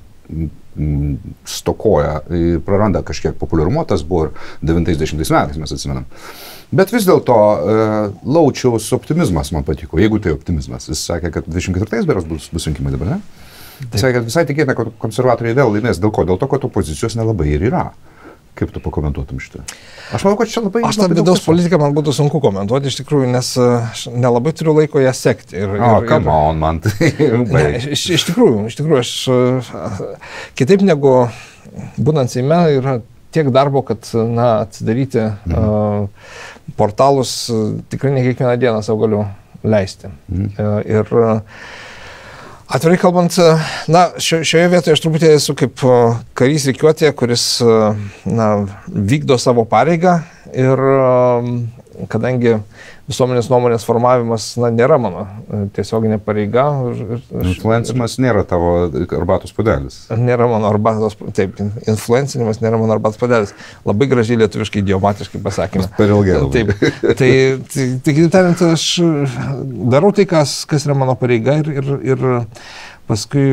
stokoja, praranda kažkiek populiarumo, tas buvo ir devintais dešimtais metais, mes atsimenam. Bet vis dėlto Laučiaus optimizmas man patiko, jeigu tai optimizmas. Jis sakė, kad dvidešimt ketvirtais beras bus, bus rinkimai dabar, ne? Jis sakė, kad visai tikėtina, kad konservatoriai vėl laimės. Dėl ko? Dėl to, kad opozicijos nelabai ir yra. Kaip tu pakomentuotum šitą? Aš manau, kad čia labai... Aš tą vidaus politiką man būtų sunku komentuoti, iš tikrųjų, nes aš nelabai turiu laiko ją sekti. Ir, o, ir, come on, man tai... ne, iš, iš tikrųjų, iš tikrųjų, aš kitaip negu būnant Seime yra tiek darbo, kad, na, atsidaryti mhm. uh, portalus uh, tikrai ne kiekvieną dieną savo galiu leisti. Mhm. Uh, ir uh, atvirai kalbant, na, šio, šioje vietoje aš truputį esu kaip uh, karys rikiuotėje, kuris, uh, na, vykdo savo pareigą ir uh, kadangi visuomenės nuomonės formavimas, na, nėra mano tiesioginė pareiga. Influencinimas nėra tavo arbatos puodelis. Nėra mano arbatos, taip, influencinimas nėra mano arbatos puodelis. Labai gražiai lietuviškai, idiomatiškai pasakėme. Per ilgai. Taip, tai, tai, tai kitaip tariant, aš darau tai, kas, kas yra mano pareiga ir, ir, ir paskui,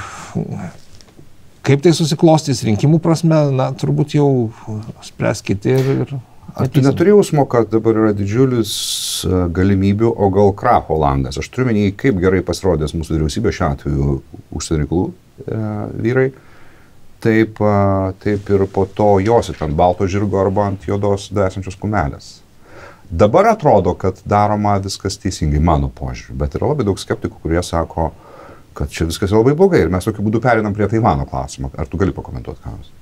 kaip tai susiklostys rinkimų prasme, na, turbūt jau spręs kiti ir... ir Ar tu neturi jausmo, kad dabar yra didžiulis galimybių, o gal kracho langas? Aš turiu menį, kaip gerai pasirodės mūsų vyriausybė, šiuo atveju užsienio reikalų e, vyrai, taip, a, taip ir po to josi ant balto žirgo arba ant juodos esančios kumelės. Dabar atrodo, kad daroma viskas teisingai, mano požiūriu, bet yra labai daug skeptikų, kurie sako, kad čia viskas yra labai blogai ir mes tokiu būdu perinam prie Taivano klausimą. Ar tu gali pakomentuoti ką nors?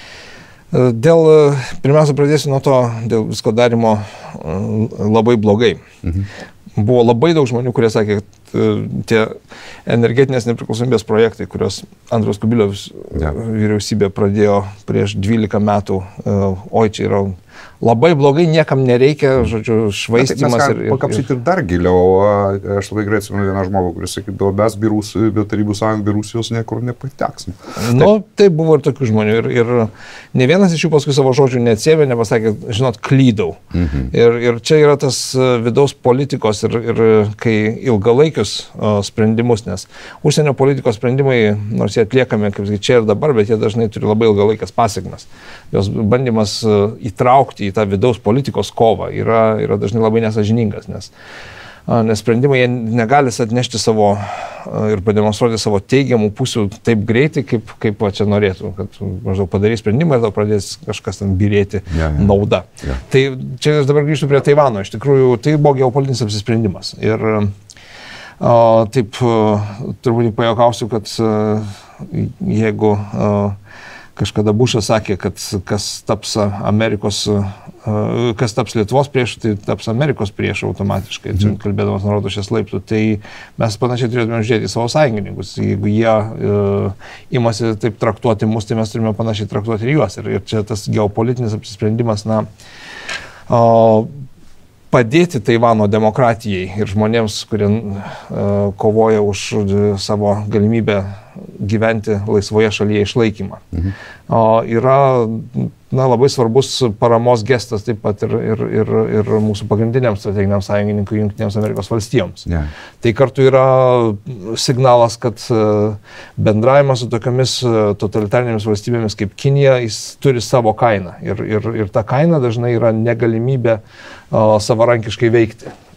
Dėl, pirmiausia, pradėsiu nuo to, dėl visko darimo labai blogai. Mhm. Buvo labai daug žmonių, kurie sakė, kad tie energetinės nepriklausomybės projektai, kurios Andriaus Kubiliaus ja. vyriausybė pradėjo prieš dvylika metų, oi, čia yra labai blogai, niekam nereikia, žodžiu, švaistymas. Ir, ir, pakapsyti ir dar giliau. Aš labai greit atsimenu vieną žmogų, kuris sakydavo, mes birus, be Tarybų sąjungų, be Rusijos niekur nepateksim. Nu, tai buvo ir tokių žmonių. Ir, ir ne vienas iš jų paskui savo žodžių neatsėmė, nepasakė, žinot, klydau. Mhm. Ir, ir čia yra tas vidaus politikos ir, ir kai ilgalaikius o, sprendimus, nes užsienio politikos sprendimai, nors jie atliekami, kaip sakai, čia ir dabar, bet jie dažnai turi labai ilgalaikės pasiekmes. Jos bandymas įtraukti į tą vidaus politikos kovą yra, yra dažnai labai nesažiningas, nes, nes sprendimai jie negali atnešti savo ir pademonstruoti savo teigiamų pusių taip greitai, kaip, kaip va, čia norėtų, kad maždaug padarys sprendimą ir tada pradės kažkas ten birėti ja, ja. nauda. Ja. Tai čia aš dabar grįžtu prie Taivano, iš tikrųjų tai buvo geopolitinis apsisprendimas. Ir o, taip turbūt pajuokausiu, kad jeigu o, kažkada Bušas sakė, kad kas taps Amerikos, kas taps Lietuvos priešu, tai taps Amerikos priešu automatiškai, čia kalbėdamas nuo Rotušės laiptų. Tai mes panašiai turėtume žiūrėti į savo sąjungininkus. Jeigu jie uh, imasi taip traktuoti mus, tai mes turime panašiai traktuoti ir juos. Ir, ir čia tas geopolitinis apsisprendimas, na, uh, padėti Taivano demokratijai ir žmonėms, kurie uh, kovoja už savo galimybę gyventi laisvoje šalyje išlaikymą. Mhm. O, yra na, labai svarbus paramos gestas taip pat ir, ir, ir, ir mūsų pagrindiniams strateginiams sąjungininkui Jungtinėms Amerikos valstijoms. Yeah. Tai kartu yra signalas, kad bendravimas su tokiamis totalitarinėmis valstybėmis kaip Kinija, jis turi savo kainą. Ir, ir, ir ta kaina dažnai yra negalimybė o, savarankiškai veikti.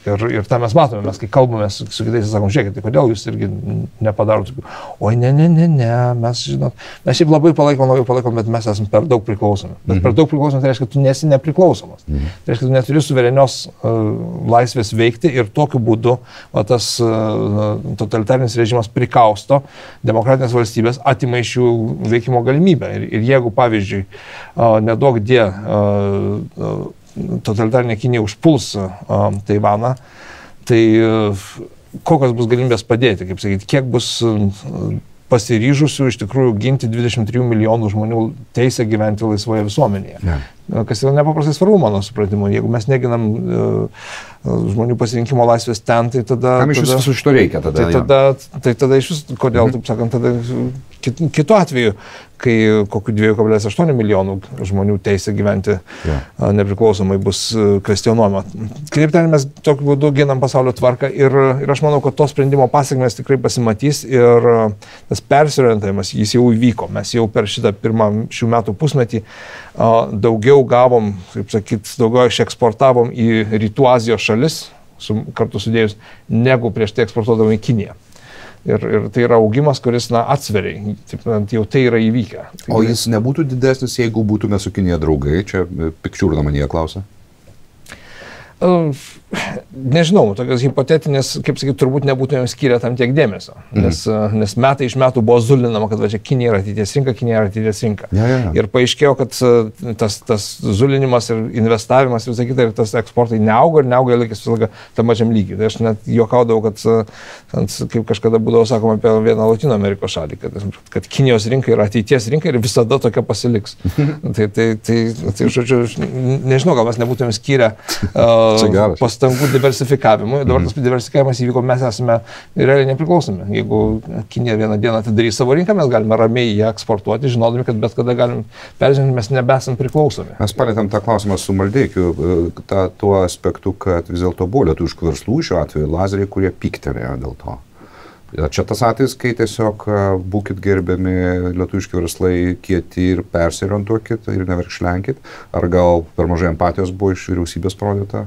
Ir, ir tą mes matome, mes kai kalbame su, su kitais, sakom, žiūrėkit, tai kodėl jūs irgi nepadarote tokių, oi, ne, ne, ne, ne, mes, žinot, mes šiaip labai palaikom, labai palaikom, bet mes esame per daug priklausomi. Bet mhm. per daug priklausomi tai reiškia, kad tu nesi nepriklausomas. Mhm. Tai reiškia, kad tu neturi suverenios uh, laisvės veikti ir tokiu būdu va, tas uh, totalitarinis režimas prikausto demokratinės valstybės, atima iš jų veikimo galimybę. Ir, ir jeigu, pavyzdžiui, uh, nedaug die uh, uh, totalitarinė Kinija užpuls uh, Taivaną, tai uh, kokios bus galimybės padėti, kaip sakyti, kiek bus uh, pasiryžusių iš tikrųjų ginti dvidešimt trijų milijonų žmonių teisę gyventi laisvoje visuomenėje. Yeah. Kas yra nepaprastai svarbu, mano supratimu. Jeigu mes neginam uh, žmonių pasirinkimo laisvės ten, tai tada... Kam iš vis viso šito reikia tada? Tai tada, tai tada iš vis, kodėl, mm-hmm. taip sakant, tada kit, kitu atveju, kai kokiu dviejų kablelis aštuonių milijonų žmonių teisė gyventi yeah. nepriklausomai bus kvestionuojama. Kitaip tariant, mes tokiu būdu ginam pasaulio tvarką ir, ir aš manau, kad to sprendimo pasiekmes tikrai pasimatys ir tas persiorientavimas, jis jau įvyko. Mes jau per šitą pirmą šių metų pusmetį daugiau gavom, kaip sakyt, daugiau išeksportavom į Rytų Azijos šalis, su, kartu sudėjus, negu prieš tai eksportuodavom į Kiniją. Ir, ir tai yra augimas, kuris, na, atsveriai, taip, jau tai yra įvykę. Tai o jis nebūtų didesnis, jeigu būtume su Kinija draugai? Čia Pikčiurna manyje klausia. Uh, nežinau, tokios hipotetinės, kaip sakyt, turbūt nebūtumėm skyrę tam tiek dėmesio, mhm. nes, uh, nes metai iš metų buvo zulinama, kad va, čia Kinija yra ateities rinka, Kinija yra ateities rinka. Ja, ja, ja. Ir paaiškėjo, kad uh, tas, tas zulinimas ir investavimas ir sakyta, ir tas eksportai neauga ir neauga laikės visą laiką tam mažiam lygiui. Tai aš net juokaudavau, kad, uh, kaip kažkada būdavo sakoma apie vieną Latino Amerikos šalį, kad, kad Kinijos rinka yra ateities rinka ir visada tokia pasiliks. tai, tai, tai, tai, žodžiu, nežinau, gal mes nebūtumėm skyrę uh, pastangų diversifikavimui. Dabar tas diversifikavimas įvyko, mes esame realiai nepriklausomi. Jeigu Kinija vieną dieną atidarys savo rinką, mes galime ramiai ją eksportuoti, žinodami, kad bet kada galim peržengti, mes nebesam priklausomi. Mes palėtėm tą klausimą su Maldeikiu, tą, tuo aspektu, kad vis dėlto buvo lietuviškų verslų šiuo atveju lazeriai, kurie pyktelėjo dėl to. Čia tas atvejis, kai tiesiog būkit gerbiami lietuviški verslai kieti ir persiorientuokit ir neverkšlenkit, ar gal per mažai empatijos buvo iš vyriausybės parodyta?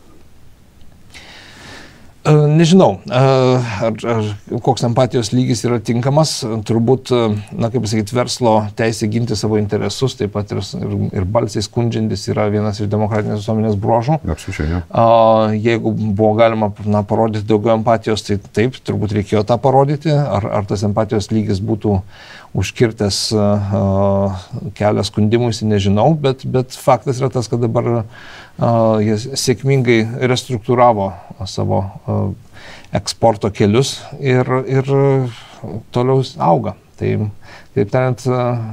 Nežinau, ar, ar koks empatijos lygis yra tinkamas, turbūt, na kaip pasakyti, verslo teisė ginti savo interesus, taip pat ir, ir, ir balsiai skundžiantis yra vienas iš demokratinės visuomenės bruožų. Absoliučiai, ja. Jeigu buvo galima na, parodyti daugiau empatijos, tai taip, turbūt reikėjo tą parodyti, ar, ar tas empatijos lygis būtų užkirtęs uh, kelią skundimuisi, nežinau, bet, bet faktas yra tas, kad dabar uh, jie sėkmingai restruktūravo savo uh, eksporto kelius ir, ir toliau auga. Tai, taip tariant,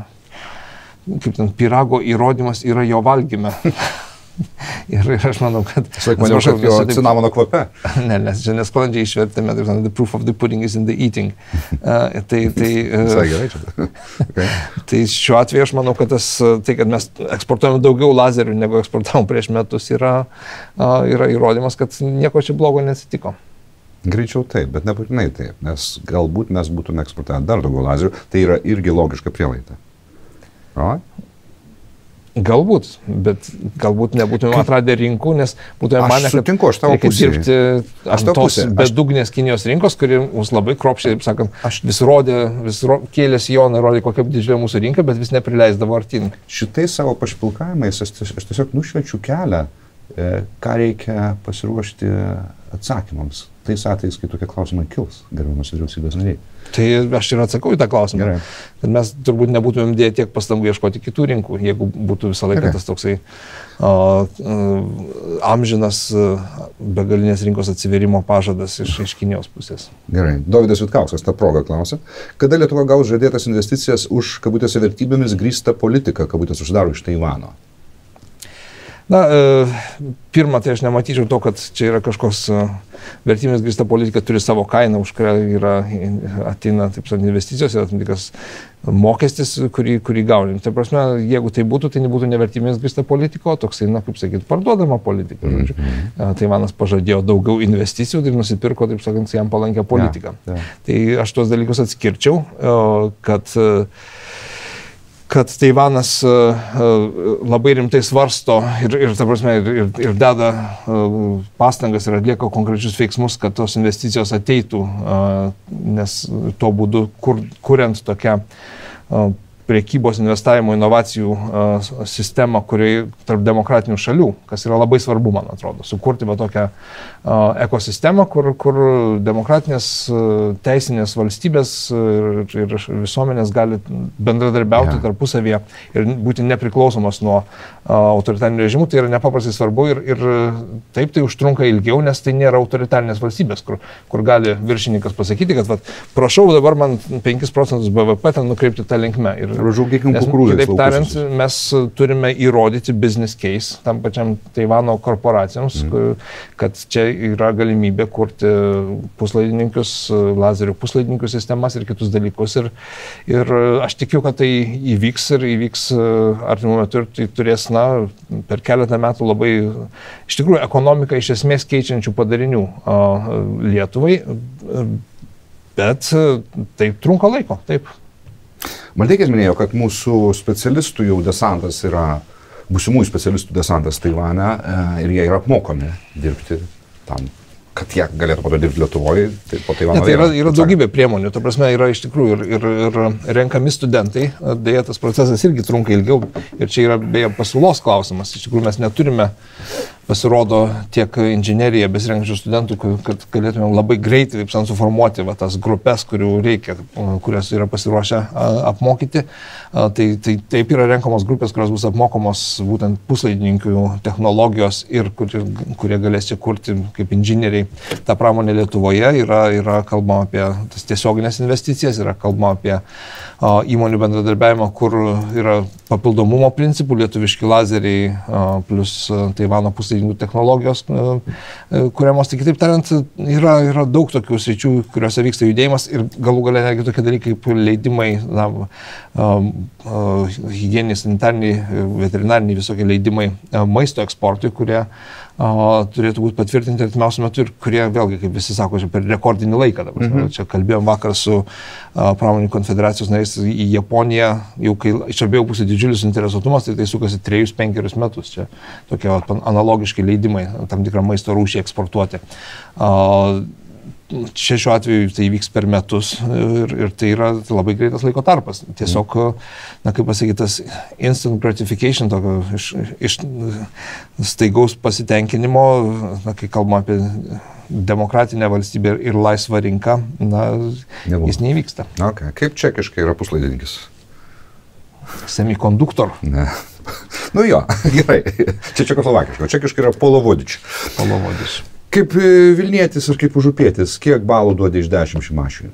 uh, kaip ten, pyrago įrodymas yra jo valgyme. Ir, ir aš manau, kad... Aš laik maniau, kad jo cinamono kvape. Ne, nes čia nesklandžiai išvertėme, the proof of the pudding is in the eating. Uh, tai, tai, uh, gerai, okay. Tai šiuo atveju aš manau, kad tas, tai, kad mes eksportuojame daugiau lazerių, negu eksportavom prieš metus, yra, uh, yra įrodymas, kad nieko čia blogo neatsitiko. Greičiau taip, bet nebūtinai taip, nes galbūt mes būtume eksportavę dar daugiau lazerių, tai yra irgi logiška prielaida. Right? Galbūt, bet galbūt nebūtume atradę rinkų, nes būtume manę, kad sutinku, aš tavo reikia dirbti ant tos bedugnės Kinijos rinkos, kuri mums labai kruopščiai, taip sakant, aš vis rodė, vis ro, kėlė sijoną, rodė, kokia didžiulė mūsų rinka, bet vis neprileisdavo artin. Šitais savo pašpilkavimais aš, aš tiesiog nušvečiu kelią, ką reikia pasiruošti atsakymams. Tais atvejais, kai tokie klausimai kils, gerbiamas vyriausybės nariai. Tai aš ir atsakau į tą klausimą. Gerai. Kad mes turbūt nebūtumėm dėję tiek pastangų ieškoti kitų rinkų, jeigu būtų visą laiką Gerai. Tas toksai uh, uh, amžinas uh, begalinės rinkos atsiverimo pažadas iš, iš Kinijos pusės. Gerai. Dovydas Vitkauskas tą progą klausia. Kada Lietuva gaus žadėtas investicijas už, kabutėse, vertybėmis grįstą politiką, kabutės uždaro iš Taivano? Na, pirma, tai aš nematyčiau to, kad čia yra kažkoks vertybėmis grįsta politika, turi savo kainą, už kurią yra ateina, taip sakant, investicijos, yra tam tikras mokestis, kurį, kurį gauni. Tai prasme, jeigu tai būtų, tai nebūtų ne vertybėmis grįsta politika, o toksai, na, kaip sakyti, parduodama politika. Mm-hmm. Taivanas pažadėjo daugiau investicijų ir nusipirko, taip sakant, jam palankę politiką. Ja, ja. Tai aš tos dalykus atskirčiau, kad kad Taivanas labai rimtai svarsto ir, ir, ta prasme, ir, ir, ir deda pastangas ir atlieka konkrečius veiksmus, kad tos investicijos ateitų, nes tuo būdu, kur, kuriant tokią priekybos, investavimo, inovacijų uh, sistemą, kuriai tarp demokratinių šalių, kas yra labai svarbu, man atrodo, sukurti va tokią uh, ekosistemą, kur, kur demokratinės uh, teisinės valstybės ir, ir visuomenės gali bendradarbiauti yeah. tarpusavyje ir būti nepriklausomos nuo uh, autoritarinių režimų. Tai yra nepaprastai svarbu ir, ir taip tai užtrunka ilgiau, nes tai nėra autoritarinės valstybės, kur, kur gali viršininkas pasakyti, kad vat, prašau dabar man penkis procentus B V P ten nukreipti tą linkme. Ir kitaip tariant, mes turime įrodyti business case tam pačiam Taivano korporacijoms, mm. kad čia yra galimybė kurti puslaidininkius, lazerių puslaidininkų sistemas ir kitus dalykus. Ir, ir aš tikiu, kad tai įvyks ir įvyks artimų metų ir tai turės, na, per keletą metų labai, iš tikrųjų, ekonomiką iš esmės keičiančių padarinių a, Lietuvai, bet tai trunka laiko, taip. Maldeikis minėjo, kad mūsų specialistų jau desantas yra, būsimųjų specialistų desantas Taivane ir jie yra apmokomi dirbti tam, kad jie galėtų po to dirbti Lietuvoje. Tai, po Taivano, ne, tai yra, yra daugybė priemonių, ta prasme yra iš tikrųjų ir, ir, ir renkami studentai, dėja tas procesas irgi trunka ilgiau ir čia yra beje pasiūlos klausimas, iš tikrųjų mes neturime pasirodo tiek inžineriją besirenkančių studentų, kad galėtume labai greitai taip suformuoti va, tas grupės, kurių reikia, kurias yra pasiruošę apmokyti. Tai, tai taip yra renkamos grupės, kurios bus apmokomos būtent puslaidininkių technologijos ir kurie, kurie galės čia kurti kaip inžinieriai tą pramonę Lietuvoje. Yra, yra kalbama apie tas tiesioginės investicijas, yra kalbama apie a, įmonių bendradarbiavimą, kur yra papildomumo principų, lietuviški lazeriai a, plus a, Taivano puslaidininkių technologijos kuriamos. Tai kitaip tariant, yra, yra daug tokių sričių, kuriuose vyksta judėjimas ir galų galia netgi tokie dalykai kaip leidimai, na, higieniniai, sanitariniai, veterinariniai visokie leidimai maisto eksportui, kurie a, turėtų būti patvirtinti artimiausiu metu ir kurie vėlgi, kaip visi sako, per rekordinį laiką. Dabar. Mhm. Čia kalbėjom vakar su a, pramonininkų konfederacijos nariais į Japoniją, jau kai iš abiejų pusių didžiulis interesuotumas, tai tai sukasi trejus, penkerius metus. Čia tokie analogiški leidimai tam tikrą maisto rūšį eksportuoti. A, Čia šiuo atveju tai vyks per metus ir, ir tai yra labai greitas laiko tarpas. Tiesiog, na kaip pasakytas, instant gratification, tokio iš, iš staigaus pasitenkinimo, na, kai kalbama apie demokratinę valstybę ir laisvą rinką, na, Nebuvo. Jis neįvyksta. Okay. Kaip čekiškai yra puslaidinkis? Semikonduktor. Ne. Nu jo, gerai. Čia čekoslovakiškai, o čekiškai yra polovodič. Polovodič. Kaip Vilnietis ir kaip užupietis, kiek balų duodi iš dešimt Šimašiui?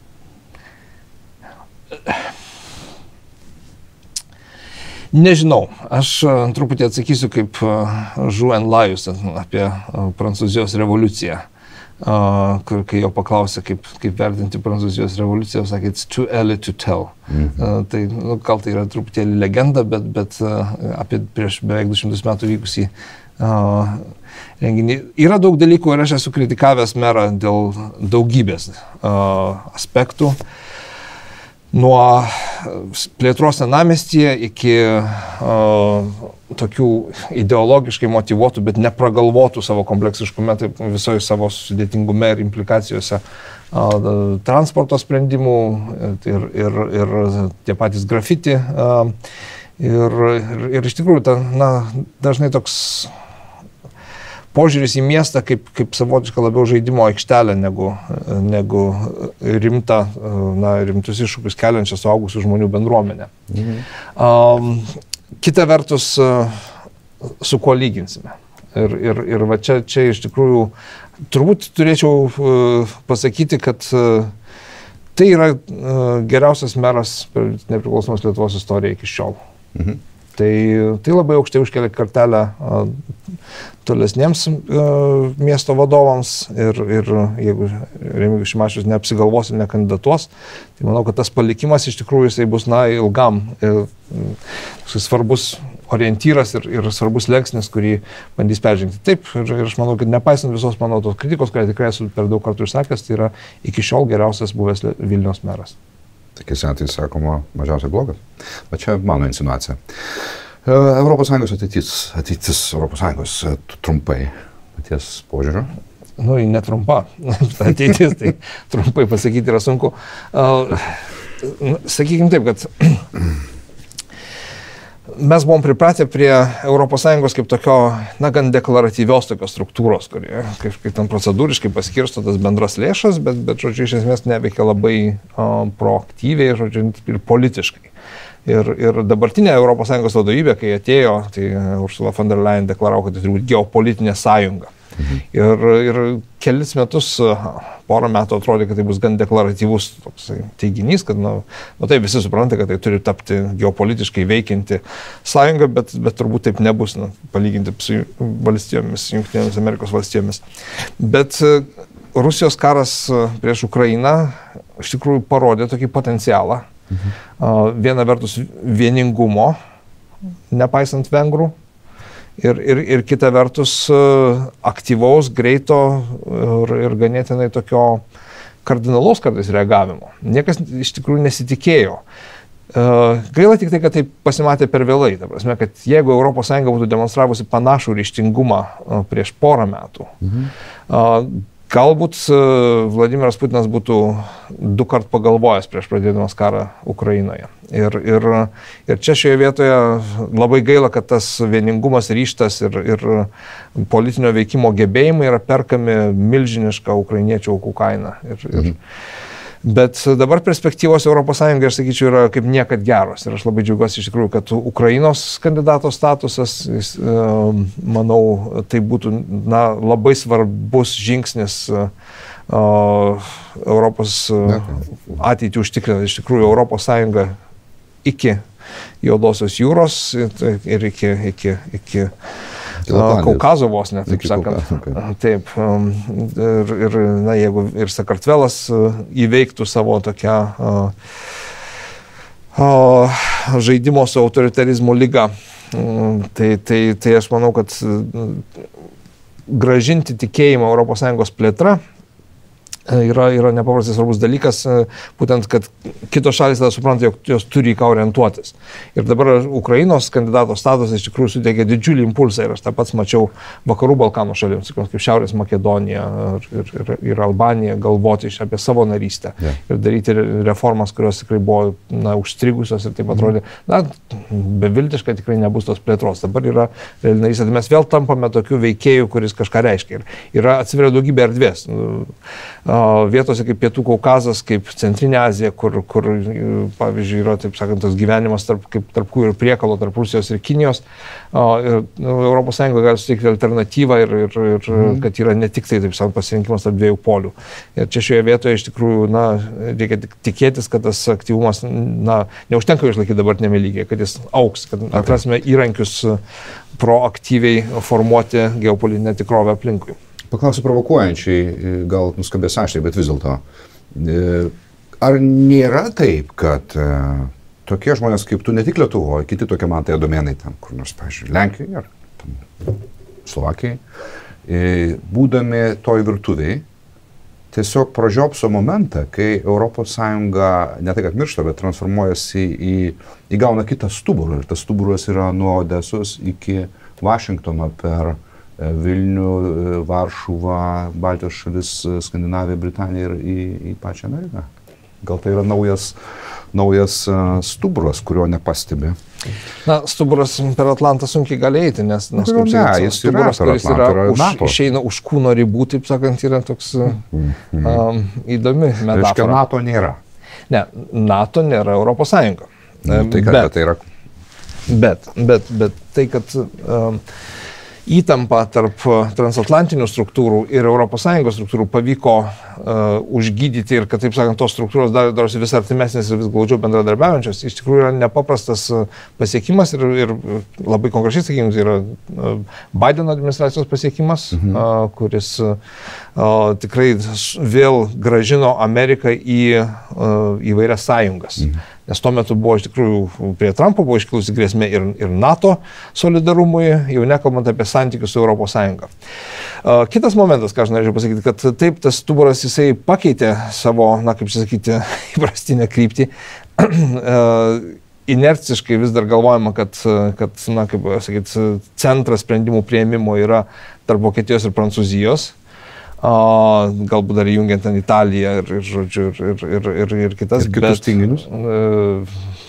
Nežinau. Aš truputį atsakysiu kaip Žuen Lajus apie Prancūzijos revoliuciją. Kur, kai jo paklausė, kaip, kaip vertinti Prancūzijos revoliuciją, sakė, it's too early to tell. Mhm. Tai, nu, gal tai yra truputėlį legenda, bet, bet apie prieš beveik du šimtus metų vykusį uh, renginį. Yra daug dalykų ir aš esu kritikavęs merą dėl daugybės uh, aspektų. Nuo plėtros senamiestyje iki uh, tokių ideologiškai motyvuotų, bet nepragalvotų savo kompleksiškume, taip visoje savo sudėtingume ir implikacijose uh, transporto sprendimų ir, ir, ir tie patys grafiti. Uh, ir, ir, ir iš tikrųjų, ta, na, dažnai toks požiūris į miestą kaip, kaip savotišką labiau žaidimo aikštelę negu, negu rimta, na, rimtus iššūkius keliančią suaugusių žmonių bendruomenę. Mhm. Um, kita vertus, su kuo lyginsime. Ir, ir, ir va čia, čia iš tikrųjų turbūt turėčiau uh, pasakyti, kad uh, tai yra uh, geriausias meras per nepriklausomos Lietuvos istoriją iki šiol. Mhm. Tai, tai labai aukštai užkelia kartelę a, tolesniems a, miesto vadovams ir, ir jeigu Remigijus Šimašius neapsigalvos ir nekandidatuos, tai manau, kad tas palikimas iš tikrųjų jisai bus, na, ilgam ir, svarbus orientyras ir, ir svarbus leksnis, kurį bandys peržengti. Taip, ir, ir aš manau, kad nepaisant visos mano tos kritikos, kurią tikrai esu per daug kartų išsakęs, tai yra iki šiol geriausias buvęs Vilniaus meras. Tokiais atvejais sakoma mažiausiai blogas. Bet čia mano insinuacija. Europos Sąjungos ateitis, ateitis Europos Sąjungos trumpai, paties požiūriu. Nu, netrumpa. Ateitis, tai trumpai pasakyti yra sunku. Uh, sakykime taip, kad mes buvom pripratę prie Europos Sąjungos kaip tokio, na, gan deklaratyvios tokios struktūros, kurie kaip, kaip ten procedūriškai paskirsto tas bendras lėšas, bet, bet žodžiu, iš esmės neveikia labai uh, proaktyviai, žodžiu, ir politiškai. Ir, ir dabartinė Europos Sąjungos vadovybė, kai atėjo, tai Ursula von der Leyen deklaravo, kad tai turi būti geopolitinė sąjunga. Mhm. Ir, ir kelis metus, porą metų atrodė, kad tai bus gan deklaratyvus toks teiginys, kad, na, nu, tai visi supranta, kad tai turi tapti geopolitiškai veikianti sąjunga, bet, bet turbūt taip nebus, na, palyginti su valstijomis, Jungtinėmis Amerikos valstijomis. Bet Rusijos karas prieš Ukrainą iš tikrųjų parodė tokį potencialą. Mhm. Viena vertus vieningumo, nepaisant vengrų, ir, ir, ir kita vertus aktyvaus, greito ir, ir ganėtinai tokio kardinalaus kartais reagavimo. Niekas iš tikrųjų nesitikėjo. Gaila tik tai, kad tai pasimatė per vėlai. Ta prasme, kad jeigu Europos Sąjunga būtų demonstravusi panašų ryžtingumą prieš porą metų, mhm. galbūt Vladimiras Putinas būtų du kart pagalvojęs prieš pradėdamas karą Ukrainoje. Ir, ir, ir čia šioje vietoje labai gaila, kad tas vieningumas, ryžtas ir, ir politinio veikimo gebėjimai yra perkami milžinišką ukrainiečių aukų kainą. Ir, ir, bet dabar perspektyvos Europos Sąjungai, aš sakyčiau, yra kaip niekad geros. Ir aš labai džiaugiuosi iš tikrųjų, kad Ukrainos kandidato statusas, jis, manau, tai būtų, na, labai svarbus žingsnis uh, Europos ateitį užtikrinant. Iš tikrųjų, Europos Sąjunga iki Juodosios jūros ir iki, iki, iki Kaukazo vos net, taip sakant. Okay. Taip. Ir, ir, na, jeigu ir Sakartvelas įveiktų savo tokią uh, uh, žaidimo su autoritarizmu ligą, tai, tai, tai aš manau, kad grąžinti tikėjimą Europos Sąjungos plėtra yra, yra nepaprastai svarbus dalykas, būtent, kad kitos šalys tada supranta, jog jos turi į ką orientuotis. Ir dabar Ukrainos kandidato statusas iš tikrųjų suteikia didžiulį impulsą ir aš tą pats mačiau vakarų Balkanų šalims, kaip Šiaurės Makedonija ir, ir, ir Albanija, galvoti apie savo narystę yeah. ir daryti reformas, kurios tikrai buvo, na, užstrigusios ir taip atrodė, na, beviltiškai tikrai nebus tos plėtros. Dabar yra narystė, mes vėl tampame tokių veikėjų, kuris kažką reiškia. Ir yra atsiveria daugybė erdvės. Vietose kaip Pietų Kaukazas, kaip Centrinė Azija, kur, kur pavyzdžiui, yra, taip sakant, tas gyvenimas tarp, kaip, tarp kų ir priekalo, tarp Rusijos ir Kinijos. Ir Europos Sąjunga gali suteikti alternatyvą ir, ir, ir mm. kad yra ne tik tai, taip sakant, pasirinkimas tarp dviejų polių. Ir čia šioje vietoje iš tikrųjų, na, reikia tikėtis, kad tas aktyvumas, na, neužtenka išlaikyti dabartinėme lygyje, kad jis auks, kad okay. atrasime įrankius proaktyviai formuoti geopolitinę tikrovę aplinkui. Paklausiu provokuojančiai, gal nuskambės aštriai, bet vis dėlto. Ar nėra taip, kad tokie žmonės kaip tu, ne tik Lietuvoje, kiti tokie man tai domenai tam, kur nors, pavyzdžiui, Lenkijoje ar tam, Slovakijai, būdami toj virtuviai, tiesiog pražiopso momentą, kai Europos Sąjunga ne tai, kad miršta, bet transformuojasi į, įgauna kitą stuburą. Ir tas stuburas yra nuo Odesos iki Vašingtono per Vilnių, Varšuvą, Baltijos šalis, Skandinaviją, Britaniją ir į, į pačią Ameriką. Gal tai yra naujas, naujas stuburas, kurio nepastebi? Na, stuburas per Atlantą sunkiai gali eiti, nes, nes kaip ne, sakant, jis stuburas, yra kuris yra, yra už, išeina už kūno ribų, taip sakant, yra toks mm-hmm. um, įdomi metafora. Reiškia, NATO nėra. Ne, NATO nėra Europos Sąjunga. Nu, tai kad, bet, tai yra... bet, bet, bet tai, kad um, įtampa tarp transatlantinių struktūrų ir Europos Sąjungos struktūrų pavyko uh, užgydyti ir kad, taip sakant, tos struktūros dar, darosi vis artimesnės ir vis glaudžiau bendradarbiaujančios, iš tikrųjų yra nepaprastas pasiekimas ir, ir labai konkrečiai, sakykime, yra uh, Bideno administracijos pasiekimas, mhm. uh, kuris uh, tikrai vėl gražino Ameriką į uh, įvairias sąjungas. Mhm. nes tuo metu buvo iš tikrųjų prie Trumpo buvo iškilusi grėsmė ir, ir NATO solidarumui, jau nekalbant apie santykius su Europos Sąjunga. Kitas momentas, ką aš norėčiau pasakyti, kad taip tas stuburas jisai pakeitė savo, na kaip čia sakyti, įprastinę kryptį. Inerciškai vis dar galvojama, kad, kad na, kaip sakyti, centras sprendimų priėmimo yra tarp Vokietijos ir Prancūzijos. Uh, galbūt dar jungiant ten Italiją ir, ir, žodžiu, ir, ir, ir, ir kitas. Ir kitus bet, tinginius. Uh,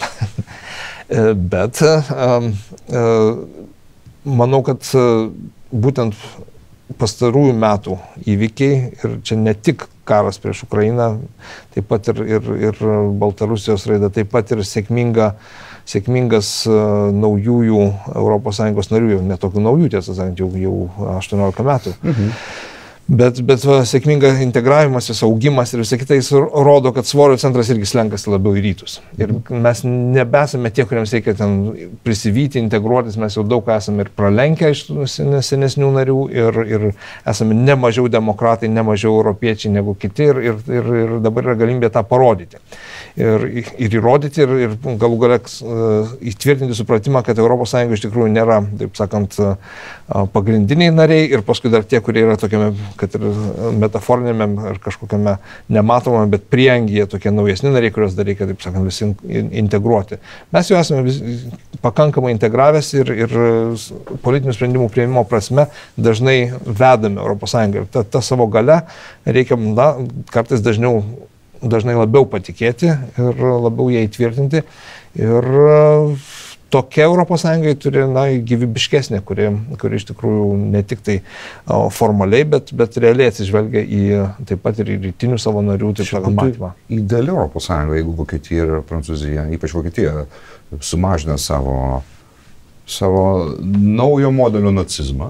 bet uh, uh, manau, kad uh, būtent pastarųjų metų įvykiai ir čia ne tik karas prieš Ukrainą, taip pat ir, ir, ir Baltarusijos raida, taip pat ir sėkminga, sėkmingas uh, naujųjų Europos Sąjungos narių, jau netokių naujų, tiesą sakant, jau, jau aštuoniolika metų. Mhm. Bet, bet va, sėkminga integravimas, augimas ir visą kitą jis rodo, kad svorio centras irgi slenkasi labiau į rytus. Ir mes nebesame tie, kuriems reikia ten prisivyti, integruotis, mes jau daug esame ir pralenkę iš senesnių narių ir, ir esame ne mažiau demokratai, ne mažiau europiečiai negu kiti ir, ir, ir, ir dabar yra galimybė tą parodyti. Ir, ir įrodyti ir, ir galų gale uh, įtvirtinti supratimą, kad Europos Sąjunga iš tikrųjų nėra, taip sakant, uh, pagrindiniai nariai ir paskui dar tie, kurie yra tokiame, kad ir metaforinėme ar kažkokiame nematomame, bet prieangyje tokie naujesni nariai, kuriuos dar reikia, taip sakant, visi integruoti. Mes jau esame vis, pakankamai integravęs ir, ir politinių sprendimų priėmimo prasme dažnai vedame Europos Sąjungą. Ta, ta savo gale reikia, na, kartais dažniau dažnai labiau patikėti ir labiau ją įtvirtinti. Ir tokia Europos Sąjungai turi, na, gyvybiškesnė, kuri, kuri iš tikrųjų ne tik tai o, formaliai, bet, bet realiai atsižvelgia į taip pat ir į rytinių savo narių taip sakant matymą. Ideali Europos Sąjunga, jeigu Vokietija ir Prancūzija, ypač Vokietija, sumažina savo, savo naujo modelio nacizmą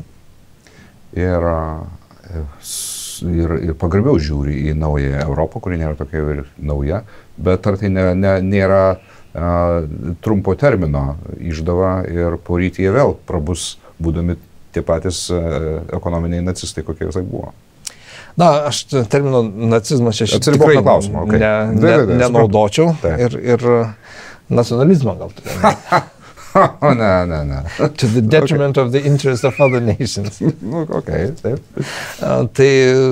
ir Ir, ir pagarbiau žiūri į naują Europą, kuri nėra tokia ir nauja, bet ar tai ne, ne, nėra a, trumpo termino išdava ir poryt jie vėl prabus, būdami tie patys a, ekonominiai nacistai, kokie visai buvo. Na, aš termino nacizmas čia tikrai okay. ne, ne, ne, nenaudočiau ir, ir nacionalizmą gal turėjome. O, ne, ne, ne. To the detriment okay. of the interest of other nations. Ok, taip. Uh, tai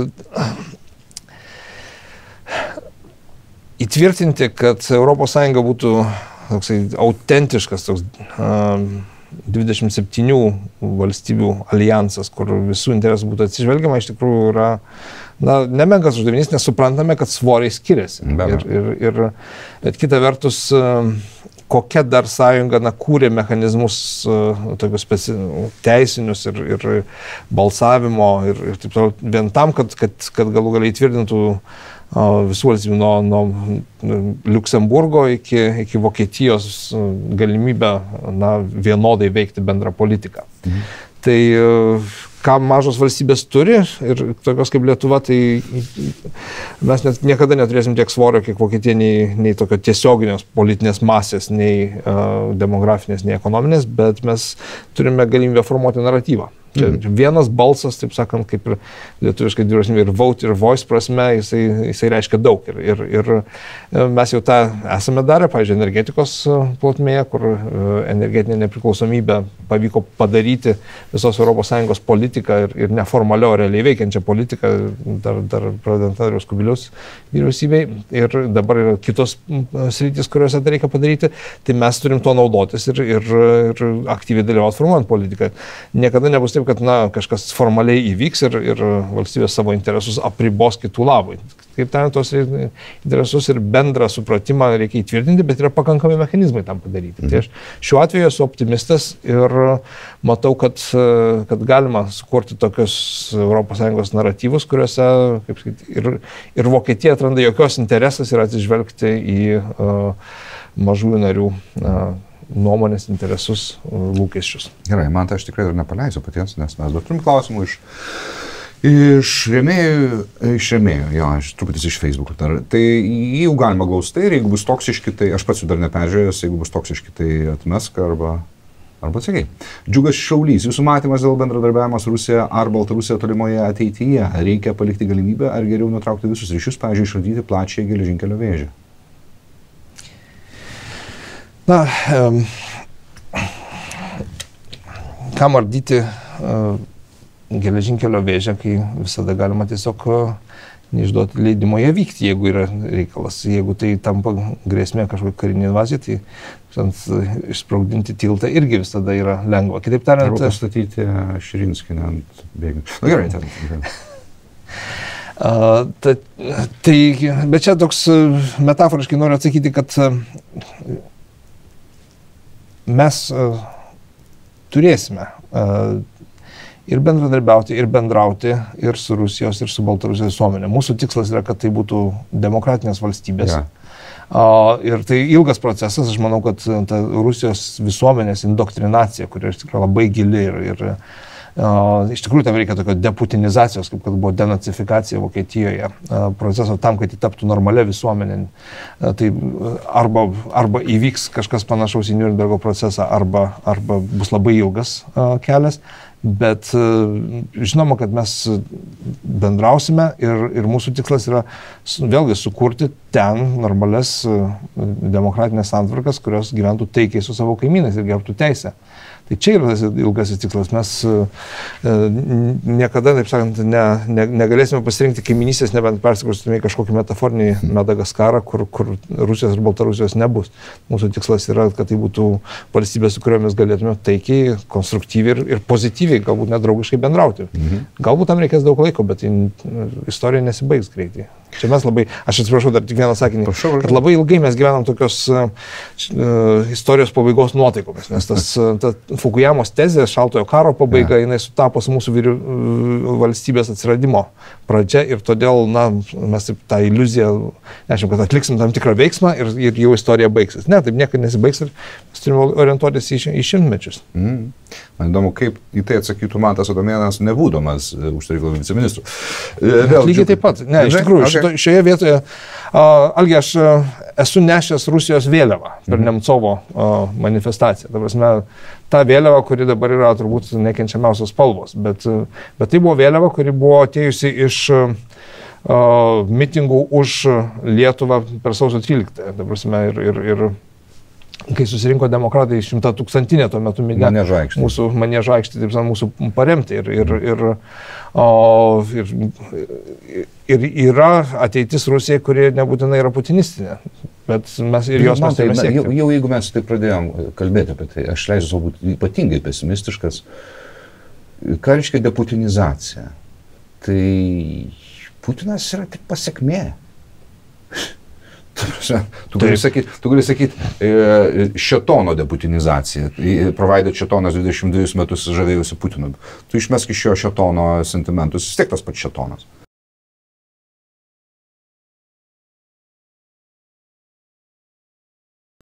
įtvirtinti, kad Europos Sąjunga būtų toksai autentiškas toks uh, dvidešimt septynių valstybių alijansas, kur visų interesų būtų atsižvelgiama, iš tikrųjų yra na, nemenkas uždavinys, nes suprantame, kad svoriai skiriasi. Ir, ir, ir, bet kita vertus, uh, kokia dar sąjunga na, kūrė mechanizmus uh, tokius speci... teisinius ir, ir balsavimo ir, ir taip toliau, vien tam, kad, kad, kad galų galiai įtvirtintų uh, visų valstybių nuo, nuo Liuksemburgo iki, iki Vokietijos uh, galimybę na, vienodai veikti bendrą politiką. Mhm. Tai uh, ką mažos valstybės turi ir tokios kaip Lietuva, tai mes net niekada neturėsim tiek svorio, kiek Vokietija, nei, nei tokio tiesioginės politinės masės, nei uh, demografinės, nei ekonominės, bet mes turime galimybę formuoti naratyvą. Čia mm. vienas balsas, taip sakant, kaip ir lietuviškai dviprasmė, ir vote, ir voice prasme, jisai, jisai reiškia daug. Ir, ir, ir mes jau tą esame darę, pavyzdžiui, energetikos plotmėje, kur energetinė nepriklausomybė pavyko padaryti visos Europos Sąjungos politiką ir, ir neformalio, realiai veikiančią politiką, dar, dar pradedant Andriaus Kubiliaus vyriausybei. Ir dabar yra kitos sritis, kuriuose tai reikia padaryti. Tai mes turim to naudotis ir, ir, ir aktyviai dalyvauti formuojant politiką. Niekada nebus taip, kad na, kažkas formaliai įvyks ir, ir valstybės savo interesus apribos kitų labui. Kaip ten tos interesus ir bendrą supratimą reikia įtvirtinti, bet yra pakankami mechanizmai tam padaryti. Mhm. Tai aš šiuo atveju esu optimistas ir matau, kad, kad galima sukurti tokius Europos Sąjungos naratyvus, kuriuose kaip sakyti, ir, ir Vokietija atranda jokios interesas ir atsižvelgti į uh, mažųjų narių uh, nuomonės, interesus, lūkesčius. Gerai, man tai aš tikrai dar nepaleisiu patiems, nes mes dar turim klausimų iš, iš rėmėjų, iš rėmėjų, jo, iš truputis iš Facebook. Dar. Tai jeigu galima glaustai ir jeigu bus toksiški, tai aš pats jų dar neperžiūrėjęs, jeigu bus toksiški, tai atmesk arba, arba atsakai. Džiugas Šaulys, jūsų matymas dėl bendradarbiavimo su Rusija ar Baltarusija tolimoje ateityje, reikia palikti galimybę ar geriau nutraukti visus ryšius, pavyzdžiui, išardyti plačią geležinkelio vėžę? Na, um, kam ardyti uh, geležinkelio vėžę, kai visada galima tiesiog uh, neišduoti leidimo ją vykti, jeigu yra reikalas. Jeigu tai tampa grėsmė kažkokia karinė invazija, tai žinant, išsprogdinti tiltą irgi visada yra lengva. Kitaip tariant... Arba pastatyti Širinskienę ant bėgių. Na gerai, ten. Uh, ta, tai, bet čia toks metaforiškai noriu atsakyti, kad uh, mes uh, turėsime uh, ir bendradarbiauti, ir bendrauti, ir su Rusijos, ir su Baltarusijos visuomenė. Mūsų tikslas yra, kad tai būtų demokratinės valstybės. Ja. Uh, ir tai ilgas procesas, aš manau, kad ta Rusijos visuomenės indoktrinacija, kuri yra labai gili ir, ir uh, iš tikrųjų tam reikia tokio deputinizacijos, kaip kad buvo denacifikacija Vokietijoje, uh, proceso tam, kad jį taptų normalia visuomenė. Uh, tai arba, arba įvyks kažkas panašaus į Niurnbergo procesą, arba, arba bus labai ilgas uh, kelias. Bet žinoma, kad mes bendrausime ir, ir mūsų tikslas yra vėlgi sukurti ten normales demokratinės santvarkas, kurios gyventų taikiai su savo kaimynais ir gerbtų teisę. Tai čia yra ilgasis tikslas. Mes niekada, taip sakant, ne, ne, negalėsime pasirinkti kaiminystės, nebent persikraustume į kažkokį metaforinį Madagaskarą, kur, kur Rusijos ir Baltarusijos nebus. Mūsų tikslas yra, kad tai būtų valstybė, su kuriomis galėtume taikiai, konstruktyviai ir, ir pozityviai, galbūt net draugiškai bendrauti. Mhm. Galbūt tam reikės daug laiko, bet istorija nesibaigs greitai. Čia mes labai, aš atsiprašau dar tik vieną sakinį, prašau, kad labai ilgai mes gyvenam tokios uh, istorijos pabaigos nuotaikomis, nes tas ta Fukuyamos tezė, šaltojo karo pabaiga, ja. Jinai sutapo su mūsų vyriu, uh, valstybės atsiradimo pradžia ir todėl, na, mes taip tą iliuziją, nežinau, kad atliksim tam tikrą veiksmą ir, ir jau istorija baigsis. Ne, taip niekada nesibaigs ir mes turime orientuotis į, į šimtmečius. Mm. Man įdomu, kaip į tai atsakytų Mantas Adomėnas, nebūdamas užsienio reikalų viceministru. Vėl, lygiai taip pat. Ne, iš tikrųjų, okay. šito, šioje vietoje, uh, Algi, aš uh, esu nešęs Rusijos vėliavą per mm. Nemcovo uh, manifestaciją. Ta prasme, ta vėliava, kuri dabar yra turbūt nekenčiamiausios spalvos, bet, uh, bet tai buvo vėliava, kuri buvo atėjusi iš uh, mitingų už Lietuvą per sausio tryliktąją. Ta prasme, ir, ir, ir kai susirinko demokratai šimta tūkstantinė tuo metu mėgė mūsų Maniežo aikštė, taip sakant, mūsų paremti ir, ir, ir, o, ir, ir yra ateitis Rusijai, kuri nebūtinai yra putinistinė, bet mes ir jos mes turime siekti. Jau, jau jeigu mes taip pradėjom kalbėti apie tai, aš leisiu savo būti ypatingai pesimistiškas, ką reiškia deputinizacija? Tai Putinas yra tik pasiekmė. Tu gali sakyti, tu gali sakyti e, šetono deputinizacija. Provaidė šetonas dvidešimt dvejus metus žavėjusi Putinu. Tu išmesk iš jo šetono sentimentus, vis tiek tas pats šetonas.